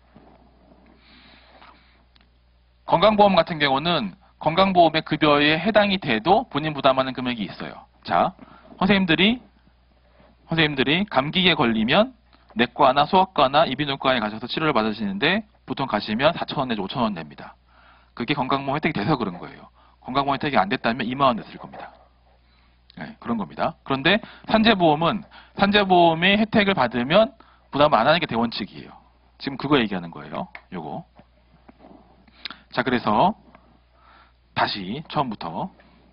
건강보험 같은 경우는 건강보험의 급여에 해당이 돼도 본인 부담하는 금액이 있어요. 자, 선생님들이 선생님들이 감기에 걸리면 내과나 소아과나 이비인후과에 가셔서 치료를 받으시는데 보통 가시면 사천 원 내지 오천 원 냅니다. 그게 건강보험 혜택이 돼서 그런 거예요. 건강보험 혜택이 안 됐다면 이만 원 냈을 겁니다. 네, 그런 겁니다. 그런데 산재보험은 산재보험의 혜택을 받으면 부담 안 하는 게 대원칙이에요. 지금 그거 얘기하는 거예요. 요거. 자, 그래서 다시 처음부터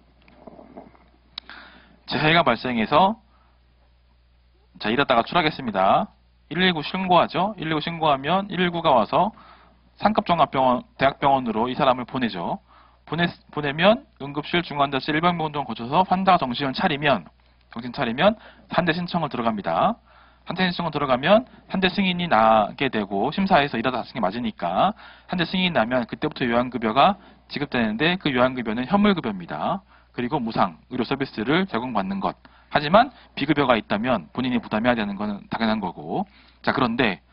재해가 발생해서 자, 이러다가 추락했습니다. 일일구 신고하죠. 일일구 신고하면 일일구가 와서 상급종합병원, 대학병원으로 이 사람을 보내죠. 보내, 보내면 응급실, 중환자실, 일반병원 거쳐서 환자가 정신을 차리면, 정신 차리면 산재 신청을 들어갑니다. 산재 신청을 들어가면 산재 승인이 나게 되고 심사에서 이러다 다친 게 맞으니까 산재 승인이 나면 그때부터 요양급여가 지급되는데 그 요양급여는 현물급여입니다. 그리고 무상, 의료 서비스를 제공받는 것. 하지만 비급여가 있다면 본인이 부담해야 되는 건 당연한 거고. 자, 그런데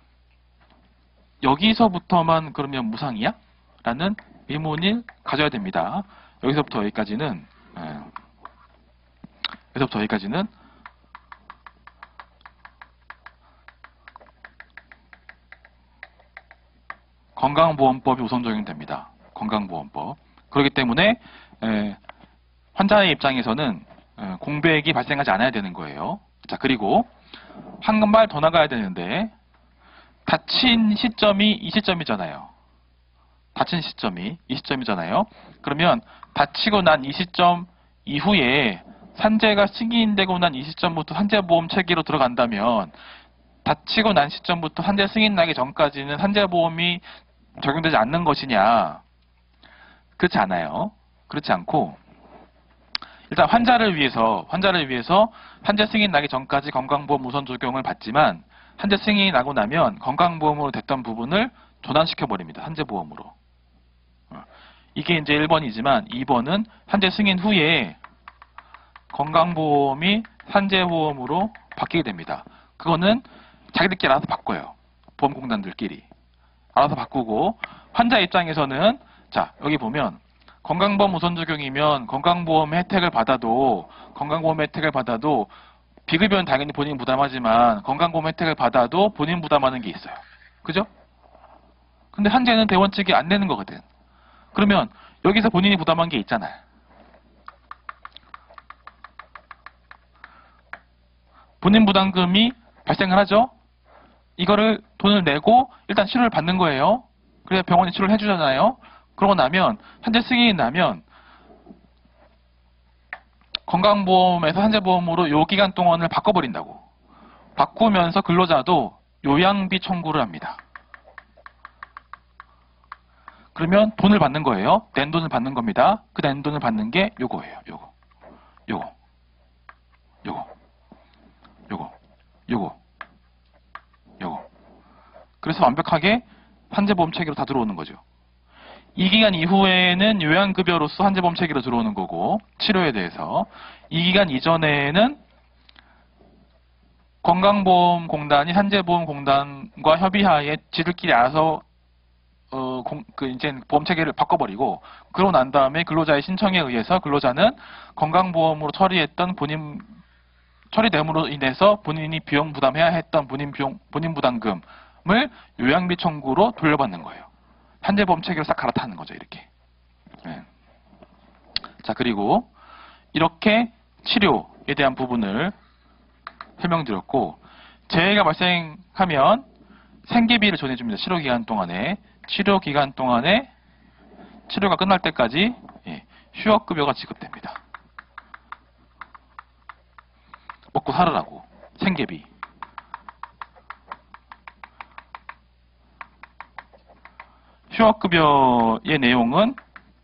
여기서부터만 그러면 무상이야? 라는 의문을 가져야 됩니다. 여기서부터 여기까지는 예, 여기서부터 여기까지는 건강보험법이 우선 적용됩니다. 건강보험법. 그렇기 때문에 에, 환자의 입장에서는 에, 공백이 발생하지 않아야 되는 거예요. 자, 그리고 한 발 더 나가야 되는데 다친 시점이 이 시점이잖아요. 다친 시점이 이 시점이잖아요. 그러면 다치고 난 이 시점 이후에 산재가 승인되고 난 이 시점부터 산재보험 체계로 들어간다면 다치고 난 시점부터 산재 승인 나기 전까지는 산재보험이 적용되지 않는 것이냐? 그렇지 않아요. 그렇지 않고 일단 환자를 위해서 환자를 위해서 산재 승인 나기 전까지 건강보험 우선 적용을 받지만 산재 승인이 나고 나면 건강보험으로 됐던 부분을 전환시켜 버립니다. 산재보험으로. 이게 이제 일 번이지만 이 번은 산재 승인 후에 건강보험이 산재보험으로 바뀌게 됩니다. 그거는 자기들끼리 알아서 바꿔요. 보험공단들끼리. 알아서 바꾸고 환자 입장에서는 자, 여기 보면 건강보험 우선 적용이면 건강보험 혜택을 받아도 건강보험 혜택을 받아도 비급여는 당연히 본인 부담하지만 건강보험 혜택을 받아도 본인 부담하는 게 있어요. 그죠? 근데 산재는 대원 측이 안 내는 거거든. 그러면 여기서 본인이 부담한 게 있잖아요. 본인 부담금이 발생을 하죠. 이거를 돈을 내고 일단 치료를 받는 거예요. 그래야 병원이 치료를 해주잖아요. 그러고 나면 산재 승인이 나면 건강보험에서 산재보험으로 요 기간 동안을 바꿔버린다고. 바꾸면서 근로자도 요양비 청구를 합니다. 그러면 돈을 받는 거예요. 낸 돈을 받는 겁니다. 그 낸 돈을 받는 게 요거예요. 요거. 요거. 요거. 요거. 요거. 요거. 그래서 완벽하게 산재보험 체계로 다 들어오는 거죠. 이 기간 이후에는 요양급여로서 산재보험 체계로 들어오는 거고, 치료에 대해서. 이 기간 이전에는 건강보험공단이 산재보험공단과 협의하에 지들끼리 알아서 어, 공, 그 이제 보험 체계를 바꿔버리고, 그러고 난 다음에 근로자의 신청에 의해서 근로자는 건강보험으로 처리했던 본인 처리됨으로 인해서 본인이 비용 부담해야 했던 본인 비용 본인 부담금을 요양비 청구로 돌려받는 거예요. 산재보험 체계로 싹 갈아타는 거죠, 이렇게. 네. 자, 그리고 이렇게 치료에 대한 부분을 설명드렸고, 재해가 발생하면 생계비를 전해줍니다. 치료 기간 동안에. 치료 기간 동안에 치료가 끝날 때까지 예, 휴업급여가 지급됩니다. 먹고 살으라고. 생계비. 휴업급여의 내용은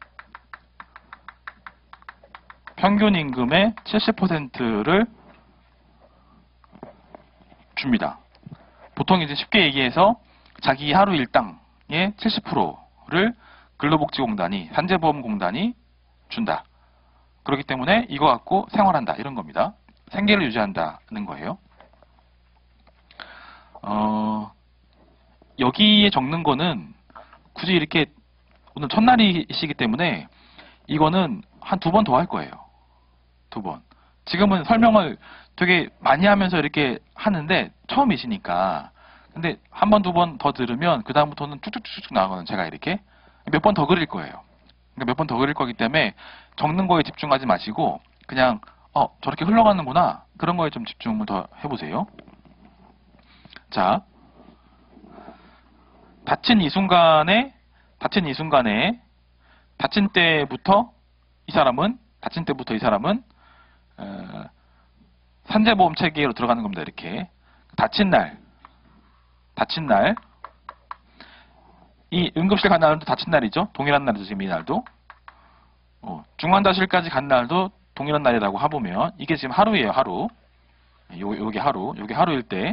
평균 임금의 칠십 퍼센트를 줍니다. 보통 이제 쉽게 얘기해서 자기 하루 일당의 칠십 퍼센트를 근로복지공단이, 산재보험공단이 준다. 그렇기 때문에 이거 갖고 생활한다. 이런 겁니다. 생계를 유지한다는 거예요. 어, 여기에 적는 거는 굳이 이렇게 오늘 첫날이시기 때문에 이거는 한 두 번 더 할 거예요. 두 번. 지금은 설명을 되게 많이 하면서 이렇게 하는데 처음이시니까. 근데 한 번, 두 번 더 들으면 그 다음부터는 쭉쭉쭉쭉 나가거든요. 제가 이렇게. 몇 번 더 그릴 거예요. 그러니까 몇 번 더 그릴 거기 때문에 적는 거에 집중하지 마시고 그냥 어 저렇게 흘러가는구나. 그런 거에 좀 집중을 더 해보세요. 자, 다친 이 순간에 다친 이 순간에 다친 때부터 이 사람은 다친 때부터 이 사람은 어, 산재보험 체계로 들어가는 겁니다. 이렇게 다친 날 다친 날 이 응급실 간 날도 다친 날이죠. 동일한 날이죠. 지금 이 날도 어, 중환자실까지 간 날도 동일한 날이라고 해보면 이게 지금 하루예요. 하루. 요, 요게 하루. 요게 하루일 때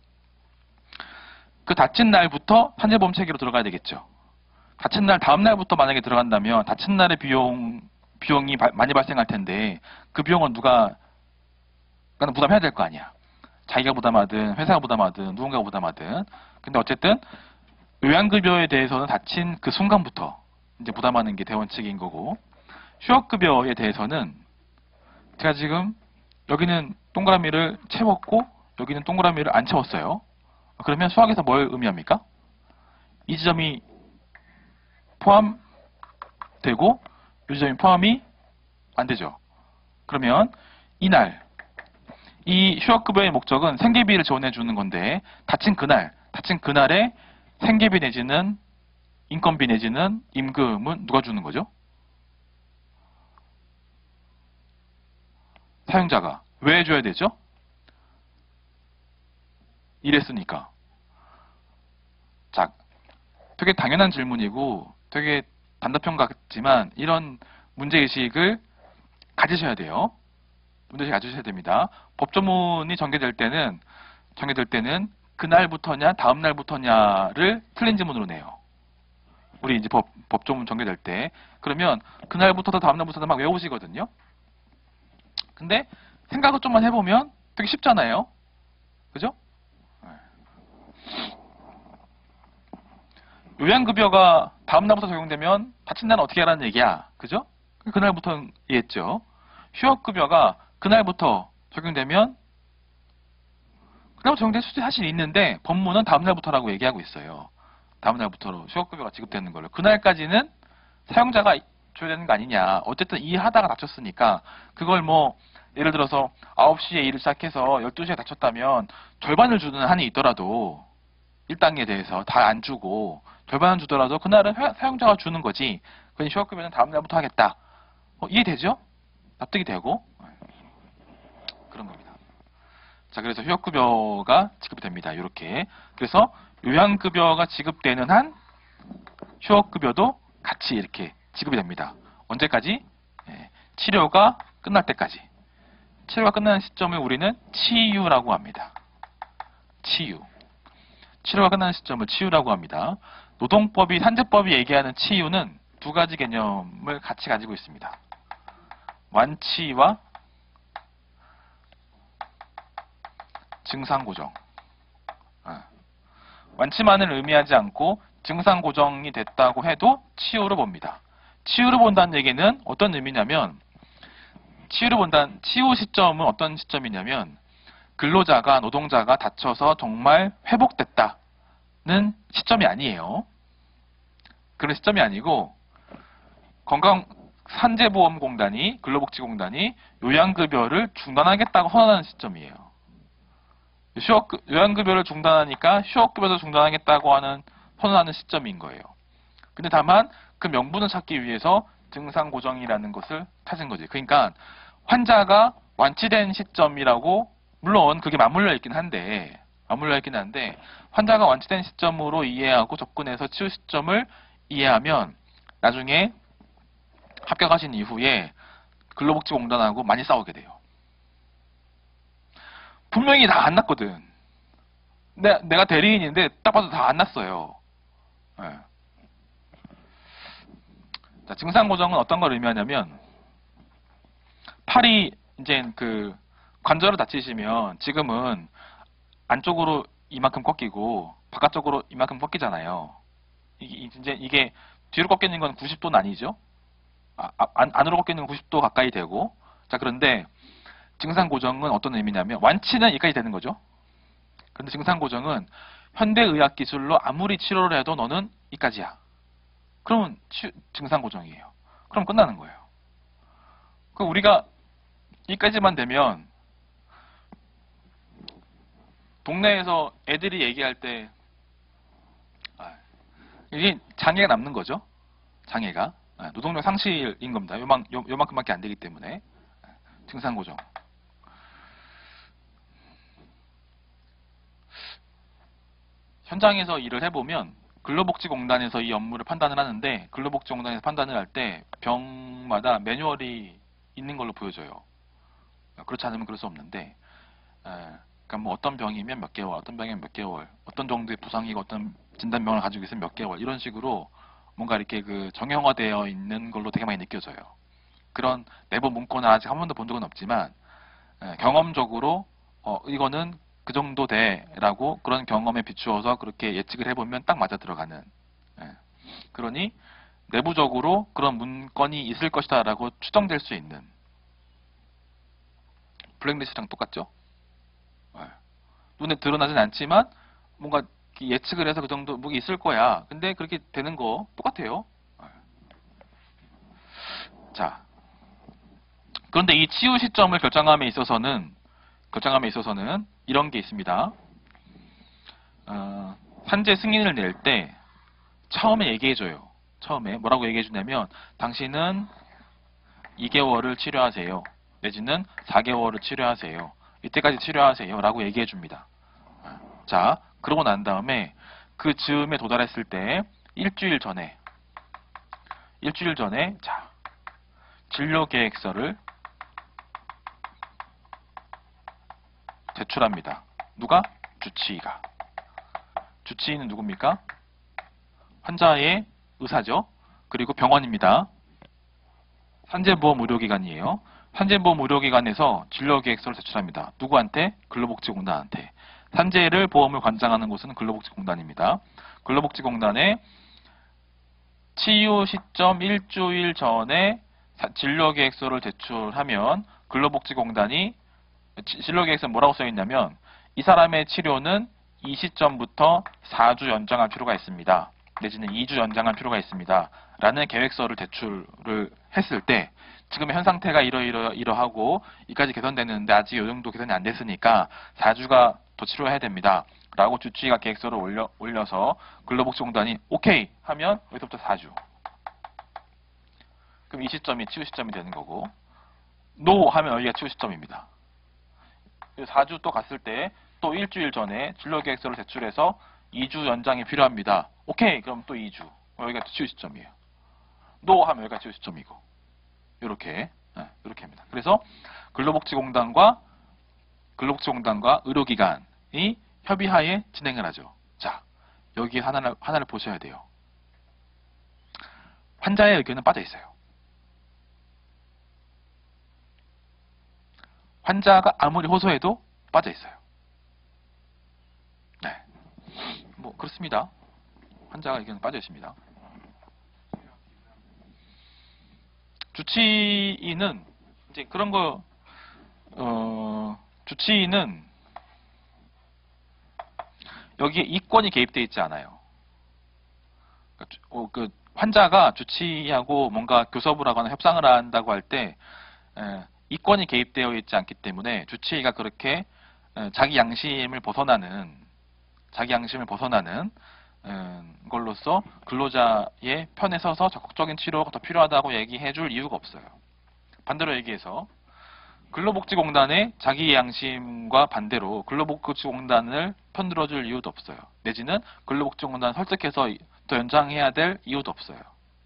그 다친 날부터 산재보험 체계로 들어가야 되겠죠. 다친 날 다음 날부터 만약에 들어간다면 다친 날의 비용 비용이 바, 많이 발생할 텐데 그 비용은 누가 부담해야 될 거 아니야. 자기가 부담하든 회사가 부담하든 누군가가 부담하든. 근데 어쨌든 요양급여에 대해서는 다친 그 순간부터 이제 부담하는 게 대원 측인 거고, 휴업급여에 대해서는 제가 지금 여기는 동그라미를 채웠고 여기는 동그라미를 안 채웠어요. 그러면 수학에서 뭘 의미합니까? 이 지점이 포함되고 이 지점이 포함이 안 되죠. 그러면 이날 이 휴업급여의 목적은 생계비를 지원해 주는 건데 다친 그날 다친 그날에 생계비 내지는 인건비 내지는 임금은 누가 주는 거죠? 사용자가. 왜 줘야 되죠? 이랬으니까. 자, 되게 당연한 질문이고 되게 단답형 같지만 이런 문제의식을 가지셔야 돼요. 문제의식 가지셔야 됩니다. 법조문이 전개될 때는 전개될 때는 그날부터냐 다음날부터냐를 틀린 지문으로 내요. 우리 이제 법, 법조문 전개될 때. 그러면 그날부터도 다음날부터도 막 외우시거든요. 근데 생각을 좀만 해보면 되게 쉽잖아요. 그죠? 요양급여가 다음날부터 적용되면 다친 날은 어떻게 하라는 얘기야. 그죠? 그날부터 이해했죠. 휴업급여가 그날부터 적용되면 그날부터 적용될 수도 사실 있는데 법문은 다음날부터라고 얘기하고 있어요. 다음날부터로 휴업급여가 지급되는 걸로. 그날까지는 사용자가 줘야 되는 거 아니냐. 어쨌든 일하다가 다쳤으니까 그걸 뭐 예를 들어서 아홉 시에 일을 시작해서 열두 시에 다쳤다면 절반을 주는 한이 있더라도 일당에 대해서 다 안 주고 절반은 주더라도 그날은 회, 사용자가 주는 거지. 그건 휴업급여는 다음날부터 하겠다. 어, 이해되죠? 납득이 되고 그런 겁니다. 자, 그래서 휴업급여가 지급이 됩니다. 이렇게. 그래서 요양급여가 지급되는 한 휴업급여도 같이 이렇게 지급이 됩니다. 언제까지? 예, 치료가 끝날 때까지. 치료가 끝나는 시점을 우리는 치유라고 합니다. 치유. 치료가 끝나는 시점을 치유라고 합니다. 노동법이, 산재법이 얘기하는 치유는 두 가지 개념을 같이 가지고 있습니다. 완치와 증상 고정. 완치만을 의미하지 않고 증상 고정이 됐다고 해도 치유로 봅니다. 치유로 본다는 얘기는 어떤 의미냐면, 치유로 본다는, 치유 시점은 어떤 시점이냐면, 근로자가, 노동자가 다쳐서 정말 회복됐다는 시점이 아니에요. 그런 시점이 아니고, 건강, 산재보험공단이, 근로복지공단이 요양급여를 중단하겠다고 선언하는 시점이에요. 휴업, 요양급여를 중단하니까 휴업급여도 중단하겠다고 하는, 선언하는 시점인 거예요. 근데 다만 그 명분을 찾기 위해서 증상고정이라는 것을 찾은 거지. 그러니까 환자가 완치된 시점이라고, 물론 그게 맞물려 있긴 한데, 맞물려 있긴 한데, 환자가 완치된 시점으로 이해하고 접근해서 치유 시점을 이해하면 나중에 합격하신 이후에 근로복지공단하고 많이 싸우게 돼요. 분명히 다 안 났거든. 내, 내가 대리인인데 딱 봐도 다 안 났어요. 네. 자, 증상고정은 어떤 걸 의미하냐면, 팔이 이제 그 관절을 다치시면 지금은 안쪽으로 이만큼 꺾이고 바깥쪽으로 이만큼 꺾이잖아요. 이게 이제 이게 뒤로 꺾이는 건 구십 도는 아니죠. 아, 안, 안으로 꺾이는 건 구십 도 가까이 되고. 자, 그런데 증상고정은 어떤 의미냐면, 완치는 여기까지 되는 거죠. 그런데 증상고정은 현대의학 기술로 아무리 치료를 해도 너는 이까지야. 그러면 치, 증상고정이에요. 그럼 끝나는 거예요. 그럼 우리가 이까지만 되면 동네에서 애들이 얘기할 때 아, 이게 장애가 남는 거죠. 장애가. 아, 노동력 상실인 겁니다. 요만, 요, 요만큼밖에 안 되기 때문에. 증상고정. 현장에서 일을 해보면 근로복지공단에서 이 업무를 판단을 하는데, 근로복지공단에서 판단을 할 때 병마다 매뉴얼이 있는 걸로 보여져요. 그렇지 않으면 그럴 수 없는데, 에, 그러니까 뭐 어떤 병이면 몇 개월, 어떤 병이면 몇 개월, 어떤 정도의 부상이고 어떤 진단명을 가지고 있으면 몇 개월, 이런 식으로 뭔가 이렇게 그 정형화되어 있는 걸로 되게 많이 느껴져요. 그런 내부 문건을 아직 한 번도 본 적은 없지만, 에, 경험적으로 어, 이거는 그 정도 돼라고 그런 경험에 비추어서 그렇게 예측을 해보면 딱 맞아 들어가는. 예. 그러니 내부적으로 그런 문건이 있을 것이다 라고 추정될 수 있는. 블랙리스트랑 똑같죠. 예. 눈에 드러나진 않지만 뭔가 예측을 해서 그 정도 뭐 있을 거야. 근데 그렇게 되는 거 똑같아요. 예. 자, 그런데 이 치유 시점을 결정함에 있어서는 결정함에 있어서는 이런 게 있습니다. 어, 산재 승인을 낼 때 처음에 얘기해줘요. 처음에 뭐라고 얘기해주냐면, 당신은 이 개월을 치료하세요. 내지는 사 개월을 치료하세요. 이때까지 치료하세요. 라고 얘기해줍니다. 자, 그러고 난 다음에 그 즈음에 도달했을 때 일주일 전에 일주일 전에 자, 진료계획서를 제출합니다. 누가? 주치의가. 주치의는 누굽니까? 환자의 의사죠. 그리고 병원입니다. 산재보험 의료기관이에요. 산재보험 의료기관에서 진료계획서를 제출합니다. 누구한테? 근로복지공단한테. 산재를 보험을 관장하는 곳은 근로복지공단입니다. 근로복지공단에 치유 시점 일주일 전에 진료계획서를 제출하면 근로복지공단이, 진료계획서는 뭐라고 써있냐면, 이 사람의 치료는 이 시점부터 사 주 연장할 필요가 있습니다. 내지는 이 주 연장할 필요가 있습니다. 라는 계획서를 제출을 했을 때, 지금의 현 상태가 이러이러 이러하고 이까지 개선됐는데 아직 이 정도 개선이 안 됐으니까 사 주가 더 치료해야 됩니다. 라고 주치의가 계획서를 올려, 올려서 근로복지공단이 오케이 하면 여기서부터 사 주. 그럼 이 시점이 치유 시점이 되는 거고, 노 하면 여기가 치유 시점입니다. 사 주 또 갔을 때 또 일주일 전에 진료계획서를 제출해서 이 주 연장이 필요합니다. 오케이, 그럼 또 이 주. 여기가 치유 시점이에요. 노 하면 여기가 치유 시점이고, 이렇게 이렇게 합니다. 그래서 근로복지공단과 근로복지공단과 의료기관이 협의하에 진행을 하죠. 자, 여기 하나를 하나를 보셔야 돼요. 환자의 의견은 빠져 있어요. 환자가 아무리 호소해도 빠져 있어요. 네. 뭐 그렇습니다. 환자가 의견은 빠져 있습니다. 주치의는 이제 그런 거 어, 주치의는 여기에 이권이 개입되어 있지 않아요. 어, 그 환자가 주치의하고 뭔가 교섭을 하거나 협상을 한다고 할 때 이권이 개입되어 있지 않기 때문에 주치의가 그렇게 에, 자기 양심을 벗어나는 자기 양심을 벗어나는 음, 걸로써 근로자의 편에 서서 적극적인 치료가 더 필요하다고 얘기해 줄 이유가 없어요. 반대로 얘기해서 근로복지공단의 자기 양심과 반대로 근로복지공단을 편들어 줄 이유도 없어요. 내지는 근로복지공단을 설득해서 더 연장해야 될 이유도 없어요.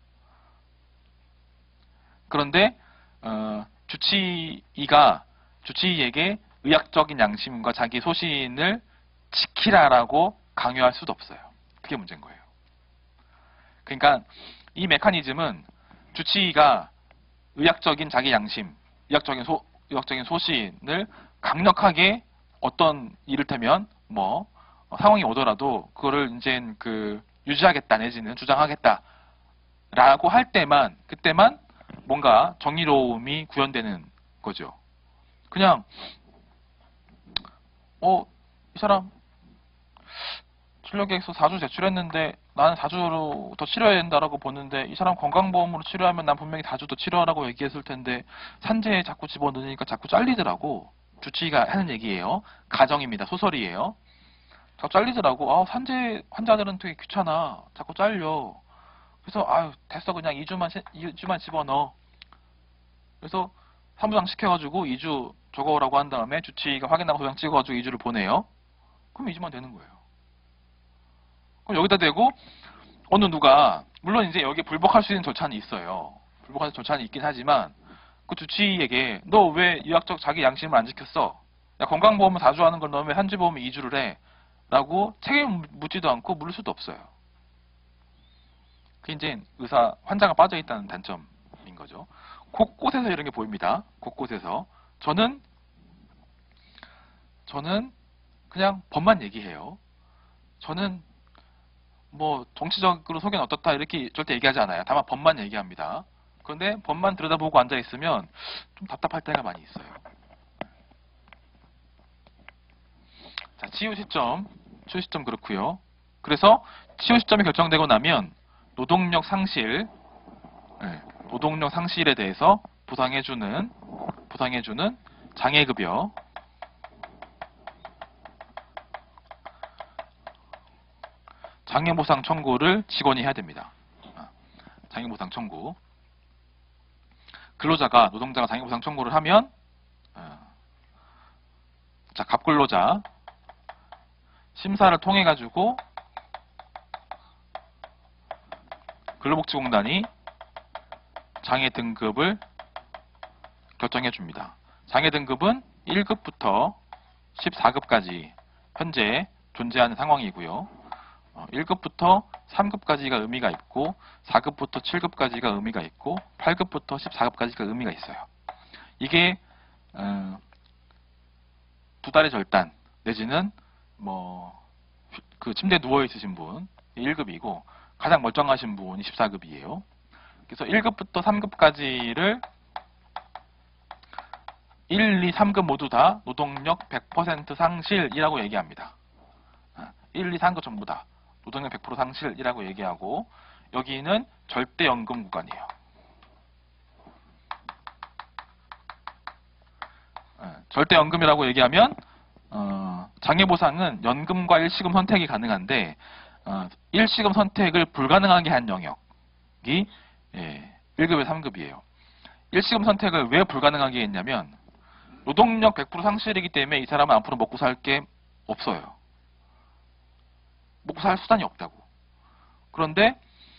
그런데 어, 주치의가 주치의에게 의학적인 양심과 자기 소신을 지키라라고 강요할 수도 없어요. 그게 문제인 거예요. 그러니까 이 메커니즘은 주치의가 의학적인 자기 양심, 의학적인 소, 의학적인 소신을 강력하게 어떤 이를테면 뭐 상황이 오더라도 그거를 이제 그 유지하겠다 내지는 주장하겠다라고 할 때만 그때만 뭔가 정의로움이 구현되는 거죠. 그냥 어, 이 사람 진료계획서 사 주 제출했는데 나는 사 주로 더 치료해야 된다라고 보는데 이 사람 건강보험으로 치료하면 난 분명히 사 주 더 치료하라고 얘기했을 텐데 산재에 자꾸 집어넣으니까 자꾸 잘리더라고. 주치의가 하는 얘기예요. 가정입니다. 소설이에요. 자꾸 잘리더라고. 아, 산재 환자들은 되게 귀찮아. 자꾸 잘려. 그래서 아유 됐어 그냥 이 주만 이 주만 집어넣어. 그래서 사무장 시켜가지고 이 주 적어오라고 한 다음에 주치의가 확인하고 도장 찍어가지고 이 주를 보내요. 그럼 이 주만 되는 거예요. 그럼 여기다 대고 어느 누가 물론 이제 여기 불복할 수 있는 절차는 있어요. 불복할 절차는 있긴 하지만 그 주치의에게 너 왜 의학적 자기 양심을 안 지켰어? 야 건강보험을 사 주 하는 걸 너 왜 한 주 보험을 이 주를 해? 라고 책임 묻지도 않고 물을 수도 없어요. 그게 이제 의사 환자가 빠져 있다는 단점인 거죠. 곳곳에서 이런 게 보입니다. 곳곳에서 저는 저는 그냥 법만 얘기해요. 저는 뭐 정치적으로 소견 어떻다 이렇게 절대 얘기하지 않아요. 다만 법만 얘기합니다. 그런데 법만 들여다보고 앉아 있으면 좀 답답할 때가 많이 있어요. 자, 치유 시점, 치유 시점 그렇고요. 그래서 치유 시점이 결정되고 나면 노동력 상실, 네, 노동력 상실에 대해서 보상해주는 보상해주는 장애급여, 장애보상 청구를 직원이 해야 됩니다. 장애보상 청구. 근로자가 노동자가 장애보상 청구를 하면 자 갑근로자 심사를 통해 가지고 근로복지공단이 장애 등급을 결정해 줍니다. 장애 등급은 일 급부터 십사 급까지 현재 존재하는 상황이고요. 일 급부터 삼 급까지가 의미가 있고 사 급부터 칠 급까지가 의미가 있고 팔 급부터 십사 급까지가 의미가 있어요. 이게 어, 두 달의 절단 내지는 뭐 그 침대에 누워 있으신 분 일 급이고 가장 멀쩡하신 분이 십사 급이에요. 그래서 일 급부터 삼 급까지를 일, 이, 삼 급 모두 다 노동력 백 퍼센트 상실이라고 얘기합니다. 일, 이, 삼 급 전부 다 노동력 백 퍼센트 상실이라고 얘기하고 여기는 절대연금 구간이에요. 절대연금이라고 얘기하면 어, 장애보상은 연금과 일시금 선택이 가능한데 어, 일시금 선택을 불가능하게 한 영역이 예, 일 급에서 삼 급이에요. 일시금 선택을 왜 불가능하게 했냐면 노동력 백 퍼센트 상실이기 때문에 이 사람은 앞으로 먹고 살 게 없어요. 먹고 살 수단이 없다고. 그런데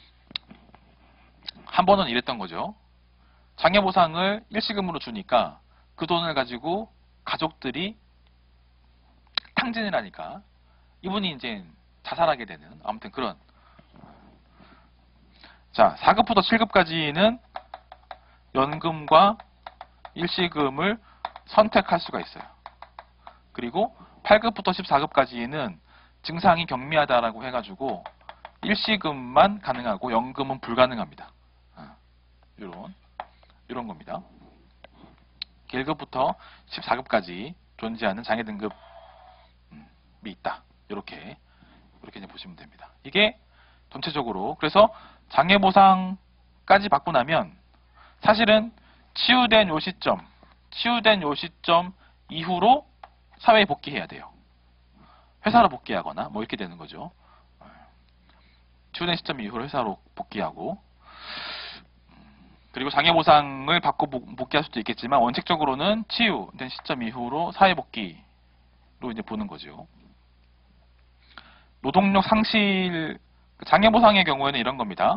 한 번은 이랬던 거죠. 장애보상을 일시금으로 주니까 그 돈을 가지고 가족들이 탕진을 하니까 이분이 이제 자살하게 되는 아무튼 그런 자, 사 급부터 칠 급까지는 연금과 일시금을 선택할 수가 있어요. 그리고 팔 급부터 십사 급까지는 증상이 경미하다라고 해가지고 일시금만 가능하고 연금은 불가능합니다. 이런 이런 겁니다. 일 급부터 십사 급까지 존재하는 장애 등급이 있다. 이렇게 이렇게 이제 보시면 됩니다. 이게 전체적으로 그래서 장애 보상까지 받고 나면 사실은 치유된 요 시점, 치유된 요 시점 이후로 사회에 복귀해야 돼요. 회사로 복귀하거나 뭐 이렇게 되는 거죠. 치유된 시점 이후로 회사로 복귀하고 그리고 장애 보상을 받고 복귀할 수도 있겠지만 원칙적으로는 치유된 시점 이후로 사회 복귀로 이제 보는 거죠. 노동력 상실 장애 보상의 경우에는 이런 겁니다.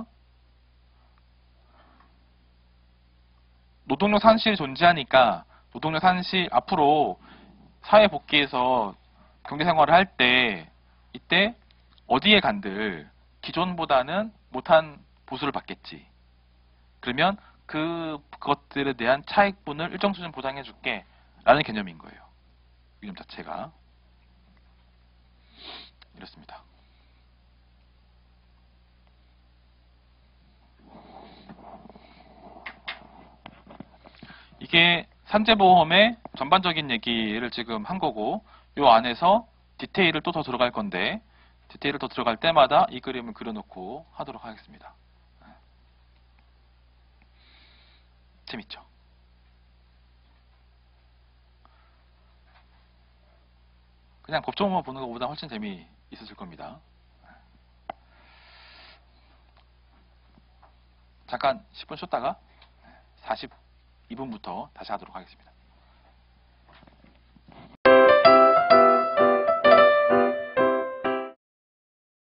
노동력 상실이 존재하니까 노동력 상실 앞으로 사회 복귀해서 경제 생활을 할 때 이때 어디에 간들 기존보다는 못한 보수를 받겠지. 그러면 그 그것들에 대한 차익분을 일정 수준 보장해 줄게 라는 개념인 거예요. 개념 자체가 이렇습니다. 이게 산재보험의 전반적인 얘기를 지금 한 거고 이 안에서 디테일을 또 더 들어갈 건데 디테일을 더 들어갈 때마다 이 그림을 그려놓고 하도록 하겠습니다. 재밌죠? 그냥 법조문만 보는 것보다 훨씬 재미있으실 겁니다. 잠깐 십 분 쉬었다가 사십이 분부터 다시 하도록 하겠습니다.